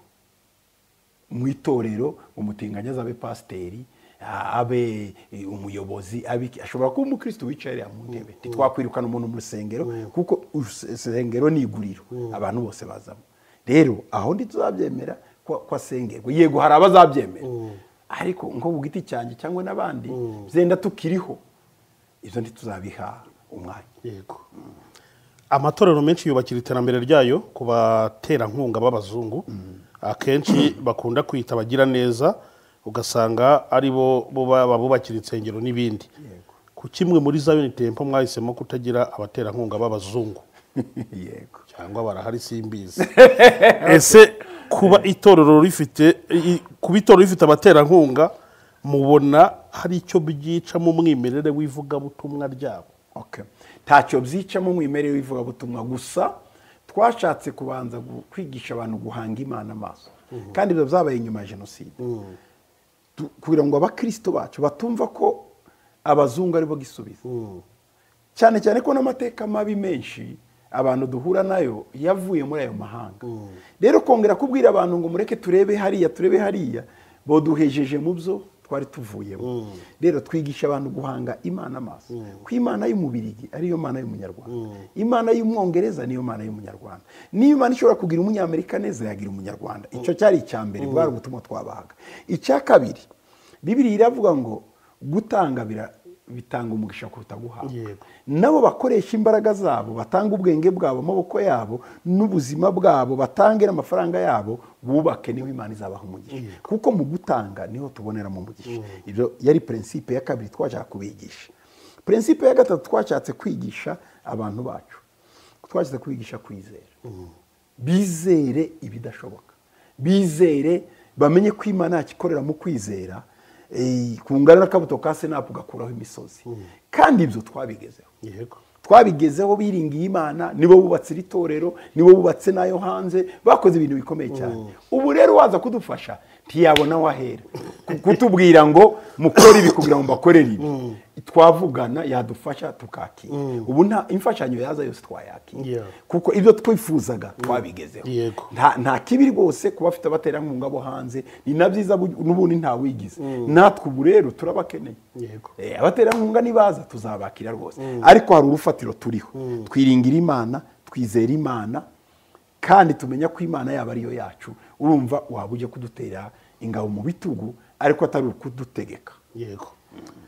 Mu itorero umutinganyi azabe pasiteri, abe umuyobozi, ashobora kuba umukristo wicaye mu ntebe. Ntitwakwirukana umuntu mu rusengero kuko urusengero ni iguriro, abantu bose bazamo. Rero aho ntituzabyemera ko asengerwa. Yego hari abazabyemera, ariko nko ku giti cyanjye cyangwa n'abandi byenda tukiriho, ibyo ntituzabiha umwanya. Yego. Amatorero menshi yubakira iterambere ryayo ku baterankunga b'abazungu, akenshi bakunda kwita abagira neza, ugasanga ari bo babubakira insengero n'ibindi. Ku kimwe muri Zion Temple mwahisemo kutagira abaterankunga b'abazungu. Yego. Cyangwa barahari simbizi. Ese kuba itorero rifite kuba itorero rifite abaterankunga mubona hari icyo byica mu mwimerere w'ivuga butumwa ryabo? Okay. Ntacyo byica mu mwimerere w'ivuga butumwa, gusa twashatse kubanza kwigisha abantu guhanga Imana amaso. Mm -hmm. Kandi ibyo byabaye nyuma ya jenoside. Mm -hmm. Kugira ngo abakristo bacu batumva ko abazungu ari bo gisubiza. Mm -hmm. Cyane cyane ko n'amateka mabi menshi abantu duhura nayo yavuye muri ayo mahanga. Mm. Rero kongera kubwira abantu ngo mureke turebe hariya turebe hariya bo duhejeje mu byo twari tuvuyemo. Mm. Rero twigisha abantu guhanga Imana amaso. Mm. Ko Imana y'umubirigi ariyo Mana y'umunyarwanda. Mm. Imana y'umwongereza niyo Mana y'umunyarwanda. Niyo Imana ishobora kugira umunyamerika neza yagira umunyarwanda. Icyo cyari icyambere mm. bwari ubutumwa twabahaga. Icya kabiri Bibiliya iravuga ngo gutanga bira bitanga umugisha kuruta guhabwa. Nabo bakoresha imbaraga zabo, batanga ubwenge bwabo, amaboko yabo n'ubuzima bwabo, batange n'amafaranga yabo, bubake niho Imana izabaha umugisha. Kuko mu gutanga niho tubonera mu mugisha. Ibyo yari principe ya kabiri twashaka kubigisha. Principe ya gatatu twashatse kwigisha abantu bacu, twashatse kwigisha kwizera. Bizere ibidashoboka, bizere bamenye ko Imana yakikorera mu kwizera. Eh kungana n'akabuto ka senapu gakuraho imisozi. Mm. Kandi ibyo twabigezeho. Yego. Twabigezeho biringiye Imana, nibo bubatse itorero, nibo bubatse nayo hanze, bakoze ibintu bikomeye cyane. Mm. Ubu rero waza kudufasha ntiyabona wahera kutubwira ngo mukore ibi kugira ngo bakorere ibi. Mm. Twavugana yadufasha tukakira. Mm. Ubu nta imfashanyo yaza yose twayakira. Yeah. Kuko ibyo twifuzaga twabigezeho. Yego. Nta nta kibiri rwose kuba afite abaterankunga bo hanze, ni nabyiza n'ubundi nta wigize. Mm. Natwe ubu rero turabakeneye. Yego. Eh abaterankunga nibaza tuzabakira rwose. Mm. Ariko hari urufatiro turiho. Mm. Twiringira Imana, twizera Imana, kandi tumenya ko Imana yaba ariyo yacu. Urumva wabuje kudutera ingabo mu bitugu ariko atari ukudutegeka. Yego.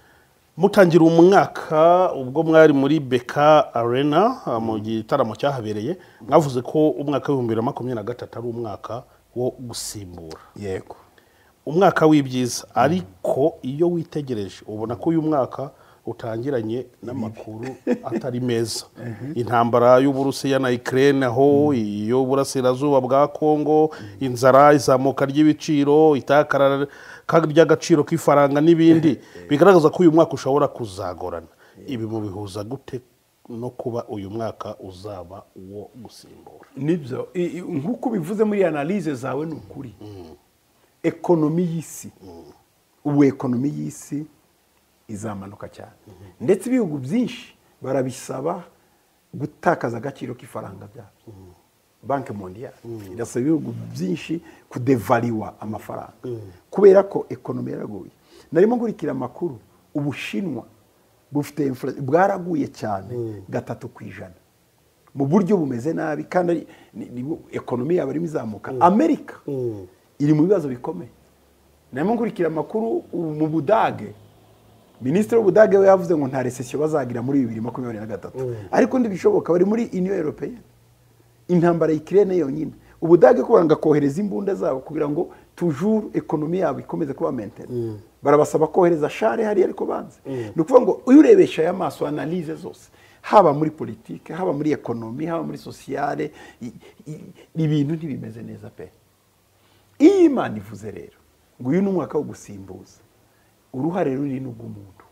mutangira umwaka ubwo mwari muri Beka Arena mu gitaramo cyahabereye mwavuze ko umwaka w'ibihumbi bibiri na makumyabiri na gatatu ari umwaka wo gusimbura. Yego. Umwaka w'ibyiza ariko iyo witegereje ubona ko uyu mwaka utangiranye n'amakuru atari meza. Intambara y'Uburusiya na Ukraine aho iyo burasirazuba bwa Kongo, inzara, izamuka ry'ibiciro, itakara ry'agaciro k'ifaranga n'ibindi bigaragaza ko uyu mwaka ushobora kuzagorana. Ibi mu bihuza gute no kuba uyu mwaka uzaba uwo gusimbura? Nibyo nk'uko bivuze muri analyse zawe ni ukuri. Ekonomi y'isi, ubu ekonomi y'isi izamanuka cyane, ndetse ibihugu byinshi barabisaba gutakaza agaciro k'ifaranga byabo. Banki mondiale irasaba ibihugu byinshi kudevaliwa amafaranga kubera ko ekonomi yaraguye. Narimo nkurikira amakuru, Ubushinwa bufite bwaraguye cyane gatatu ku ijana mu buryo bumeze nabi, kandi ekonomi yabo irimo izamuka. Amerika iri mu bibazo bikomeye. Narimo nkurikira amakuru mu Budage, Minisitiri w'Ubudage we yavuze ngo nta recession bazagira muri bibiri na makumyabiri na gatatu, ariko ndibishoboka bari muri Union Européenne. Intambara y'Ukraine yonyine, Ubudage kubanga kohereza imbunda zabo kugira ngo toujours ekonomi yabo ikomeze kuba maintain. Barabasaba kohereza share hari ariko banze. Ni ukuvuga ngo urebesha ya maso analyse zose, haba muri politique, haba muri ekonomi, haba muri sociale, ibintu ntibimeze neza pe. Iyi Imana ivuze rero ngo uyu ni umwaka wo gusimbuza, uruhare ruri n'ubw'umuntu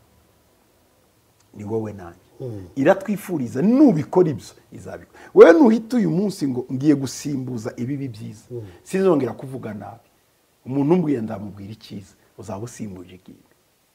ni wowe nanjye. Iratwifuriza nubikora ibyo izabikora. Wewe nuhita uyu munsi ngo ngiye gusimbuza ibibi byiza, sinzongera kuvuga nabi. Umuntu umbwiye ndamubwira icyiza, uzaba usimbuje ikintu.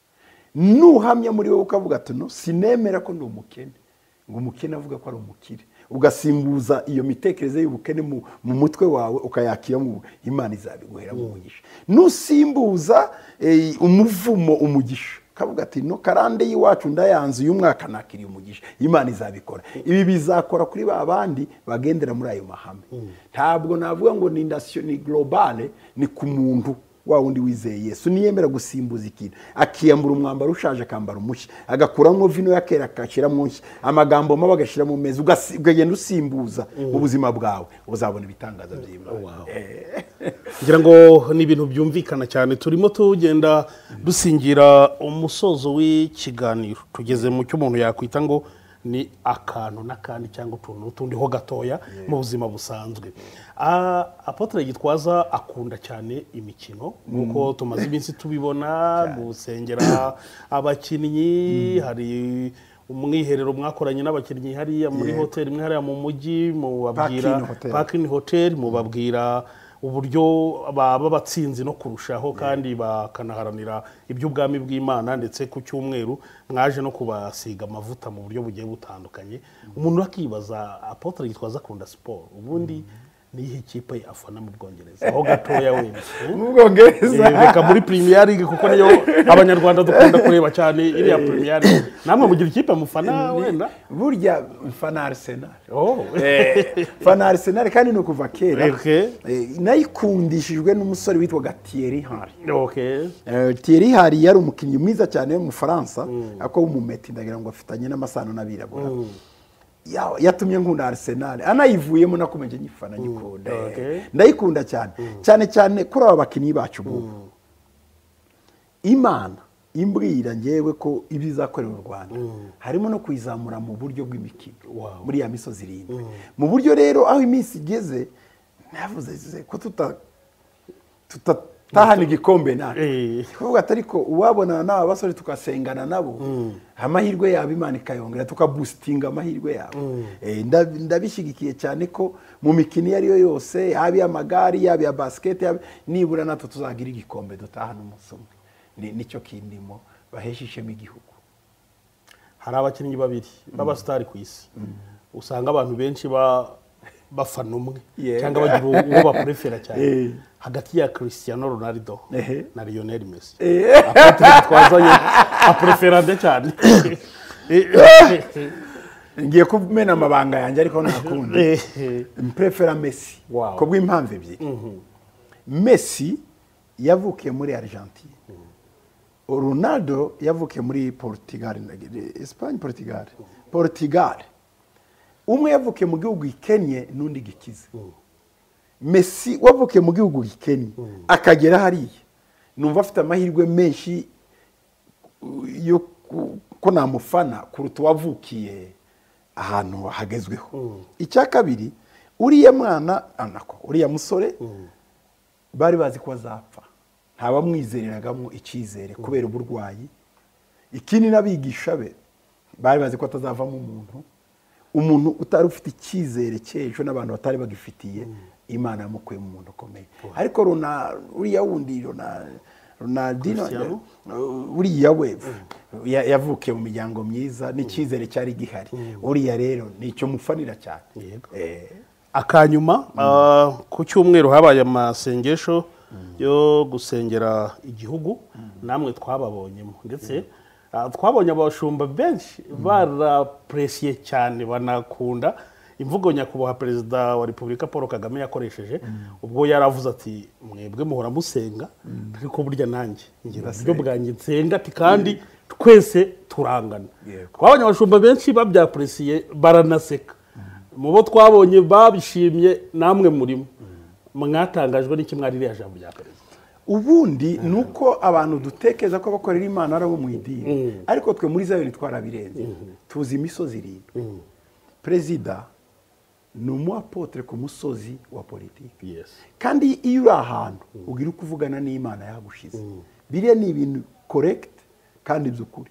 Nuhamya muri wowe ukavuga ati no sinemera ko ndi umukene, ngo umukene avuga ko ari umukire, ugasimbuza iyo mitekerereze y'ubukene mu mutwe wawe ukayakira mu Imana izabiguhera mu mugisha. Nusimbuza umuvumo umugisha, kavuga ati no karande y'iwacu ndayanze uyu mwaka nakiriye umugisha, Imana izabikora. Ibi bizakora kuri ba bandi bagendera muri ayo mahame. Ntabwo navuga ngo ni nation ni globale, ni ku muntu wa wundi wizeye Yesu niyemera gusimbuza ikintu, akiyambura umwambaro ushaje akambara umushya, agakuramo vino ya kera akashira munsi, amagambo mabi agashira mu meza, ugagenda usimbuza mu buzima bwawe, uzabona ibitangaza by'Imana. Ngira ngo ni ibintu byumvikana cyane. Turimo tugenda dusingira umusozo w'ikiganiro, tugeze mu cyo umuntu yakwita ngo ni akantu n'akandi cyangwa utuntu tundi ho gatoya mu buzima busanzwe. Apotre Gitwaza akunda cyane imikino nkuko tumaze iminsi tubibona mu sengera abakinnyi. Hari umwiherero mwakoranye n'abakinnyi hariya muri hotel imwe hariya mu mujyi, mu babwira Parkin Hotel, mu babwira uburyo baba batsinzi no kurushaho kandi bakanaharanira iby'ubwami bw'Imana, ndetse ku cyumweru mwaje no kubasiga amavuta mu buryo bugiye butandukanye. Umuntu akibaza Apotre Gitwaza akunda siporo, ubundi nihe kipe afana mu Bwongereza aho gatoya wenda mu Bwongereza reka muri Premier League kuko niyo abanyarwanda dukunda kureba cyane iriya Premier League. Namwe mugira ikipe mufana wenda? Burya mfana Arsenal. Oh eh fana Arsenal kandi no kuva kera. Okay. Nayikundishijwe n'umusore witwa Thierry Henry. Okay. Thierry Henry yari umukinnyi mwiza cyane mu Faransa, ako umumeti ndagira ngo afitanye n'amasano n'abirabura. Yatumye nkunda Arsenal, anayivuyemo nakomeje nyifana nyikunda. Ndayikunda cyane cyane cyane kuri aba bakinnyi bacu bubu. Imana imbwira ngewe ko ibizakorera u Rwanda harimo no kwizamura mu buryo bw'imikino muri ya misozi irindwi. Mu buryo rero aho iminsi igeze navuze ko tuta tuta tahana igikombe nane kuvuga atari ko uwabona n'aba basore tukasengana nabo amahirwe yabo Imana ikayongera tukaboostinga amahirwe yabo. Ndabishigikiye cyane ko mu mikino yari yo yose, yabi amagari, yabi ya basket, nibura nato tuzagira igikombe dutahana umunsi umwe. Nicyo kindimo baheshishemo igihugu. Hari abakinnyi babiri baba star ku isi, usanga abantu benshi ba bafana umwe cyangwa bagira uwo baprefera cyane, hagati ya Cristiano Ronaldo na Lionel Messi. Apotre Gitwaza aprefera de cyane. Ngiye kumena amabanga yanjye ariko nakunda mprefera Messi ko bw'impamvu ebyiri. Messi yavukiye muri Argentine, Ronaldo yavukiye muri Portugal, Espagne, Portugal, Portugal. Umwe yavukiye mu gihugu gikennye n'undi gikize. Messi wavukiye mu gihugu gikennye akagera hariya, numva afite amahirwe menshi yo ko namufana kuruta wavukiye ahantu hagezweho. Icya kabiri, uriya mwana anako uriya musore bari bazi ko azapfa, ntabamwizereragamo icyizere kubera uburwayi. Ikindi n'abigisha be bari bazi ko atazavamo umuntu umuntu utari ufite icyizere cy'ejo n'abantu batari bagifitiye. Imana yamukuye mu muntu ukomeye. Ariko Ronaldo uriya wundi Ronaldinho uriya we yavukiye mu miryango myiza n'icyizere cyari gihari. Uriya rero nicyo mufanira cyane. Akanyuma ku cyumweru habaye amasengesho yo gusengera igihugu, namwe twababonyemo, ndetse twabonye abashumba benshi barapresiye cyane banakunda imvugo nyakubahwa perezida wa Repubulika Paul Kagame yakoresheje ubwo yaravuze ati mwebwe muhora musenga ariko burya nanjye ngira uburyo bwanjye nsenga ati kandi twese turangana. Twabonye abashumba benshi babyapresiye baranaseka, mu bo twabonye babishimye namwe murimo. Mwatangajwe n'iki mwari iriya jambo rya perezida? Ubundi nuko abantu dutekereza ko bakorera Imana ari abo mu idini, ariko twe muri Zayoni twarabirenze. Tuzi imisozi irindwi. Perezida ni umuapotre ku musozi wa politiki. Kandi iyo uri ahantu ugira uko uvugana n'Imana yagushize, biriya ni ibintu correct kandi by'ukuri.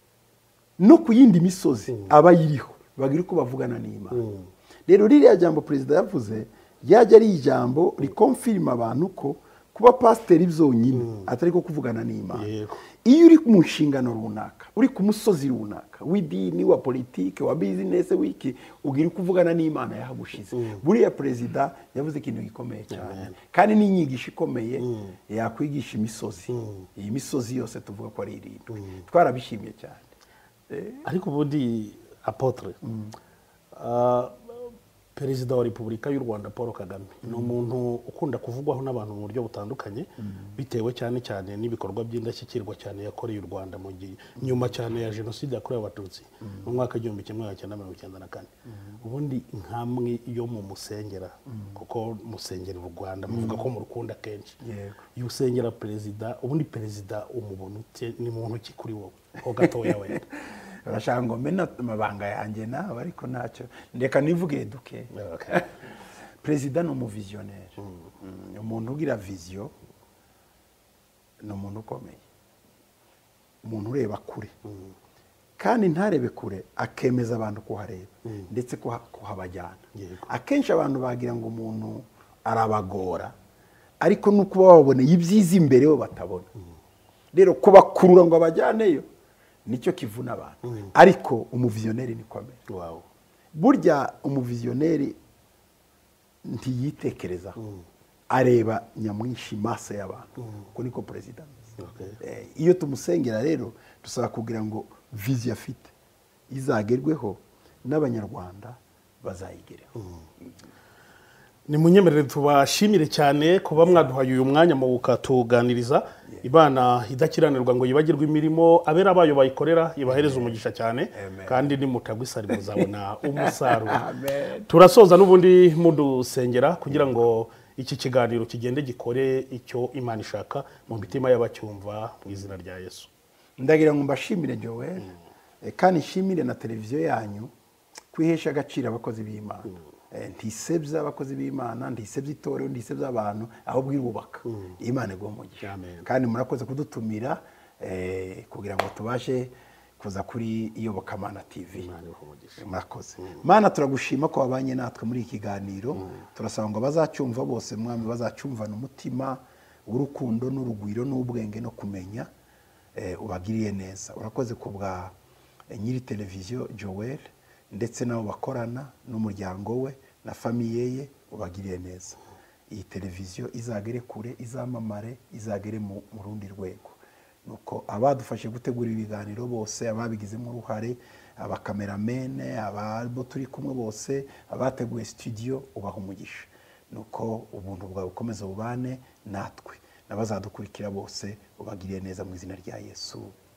No ku yindi misozi aba yiriho bagira uko bavugana n'Imana. Rero ririya jambo perezida yavuze yajya ari ijambo rikonfirma abantu ko kuba pasiteri byonyine atari ko kuvugana n'Imana. Iyo uri mu nshingano runaka, uri ku musozi runaka w'idini, wa politiki, wa business, wiki ugira uko uvugana n'Imana yahagushize. Buriya perezida yavuze ikintu gikomeye cyane, kandi n'inyigisho ikomeye yakwigisha imisozi. Iyi misozi yose tuvuga ko ari irindwi. Twarabishimye cyane. Ariko ubundi apotre perezida wa Repubulika y'u Rwanda Paul Kagame ni umuntu ukunda kuvugwaho n'abantu mu buryo butandukanye bitewe cyane cyane n'ibikorwa by'indashyikirwa cyane yakoreye u Rwanda mu gihe nyuma cyane ya jenoside yakorewe Abatutsi mu mwaka w'igihumbi kimwe magana cyenda mirongo icyenda na kane. Ubundi nkamwe yo mu musengera, kuko musengera u Rwanda muvuga ko mu rukunda kenshi, iyo usengera perezida, ubundi perezida umubona ute? Ni muntu ki kuri wowe ho gatoya wenda? Urashaka ngo mena amabanga yanjye nawe, ariko ntacyo ndeka nivuge duke. Perezida ni umuvisionnaire, umuntu ugira vision, ni umuntu ukomeye, umuntu ureba kure, kandi ntarebe kure akemeza abantu kuhareba ndetse kuhabajyana. Akenshi abantu bagira ngo umuntu arabagora, ariko nuko baboneye ibyiza imbere bo batabona. Rero kubakurura ngo abajyaneyo nicyo kivuna abantu. Ariko umuvisionnaire ni komeye. Wow. Burya umuvisionnaire ntiyitekerezaho, areba nyamwinshi maso y'abantu. Uko niko perezida. Iyo tumusengera rero dusaba kugira ngo vision afite izagerweho n'abanyarwanda bazayigereho. Ni munyemerere tubashimire cyane kuba mwaduhaye uyu mwanya mu ukatuganiriza. Imana idakiranirwa ngo yibagirwe imirimo abera bayo bayikorera, ibahereza umugisha cyane. Kandi ni mutagwisari muzabona umusaruro. Turasoza n'ubundi mudusengera kugira ngo iki kiganiro kigende gikore icyo Imana ishaka mu mitima y'abacyumva mu izina rya Yesu. Ndagira ngo mbashimire Joel, kandi nshimire na televiziyo yanyu kwihesha agaciro abakozi b'Imana. Ntisebya abakozi b'Imana, ntisebya itorero, ntisebya abantu, ahubwo irubaka. Imana igomogije. Kandi murakoze kudutumira kugira ngo tubashe kuza kuri Iyobokamana T V. Murakoze. Mana turagushima ko wabanye natwe muri iki kiganiro. Turasaba ngo bazacyumva bose mwami bazacyumvana umutima w'urukundo n'urugwiro n'ubwenge no kumenya, ubagiriye neza. Urakoze kubwa nyiri televiziyo Joel, ndetse nabo bakorana n'umuryango we na famiye ye, ubagiriye neza. Iyi televiziyo izagere kure, izamamare, izagere mu rundi rwego. Nuko abadufashe gutegura ibiganiro bose, ababigizemo uruhare, abakameramene, ababo turi kumwe bose, abateguye studio, ubaha umugisha. Nuko ubuntu bwawe bukomeza bubane natwe. n'abazadukurikira bose ubagiriye neza mu izina rya Yesu.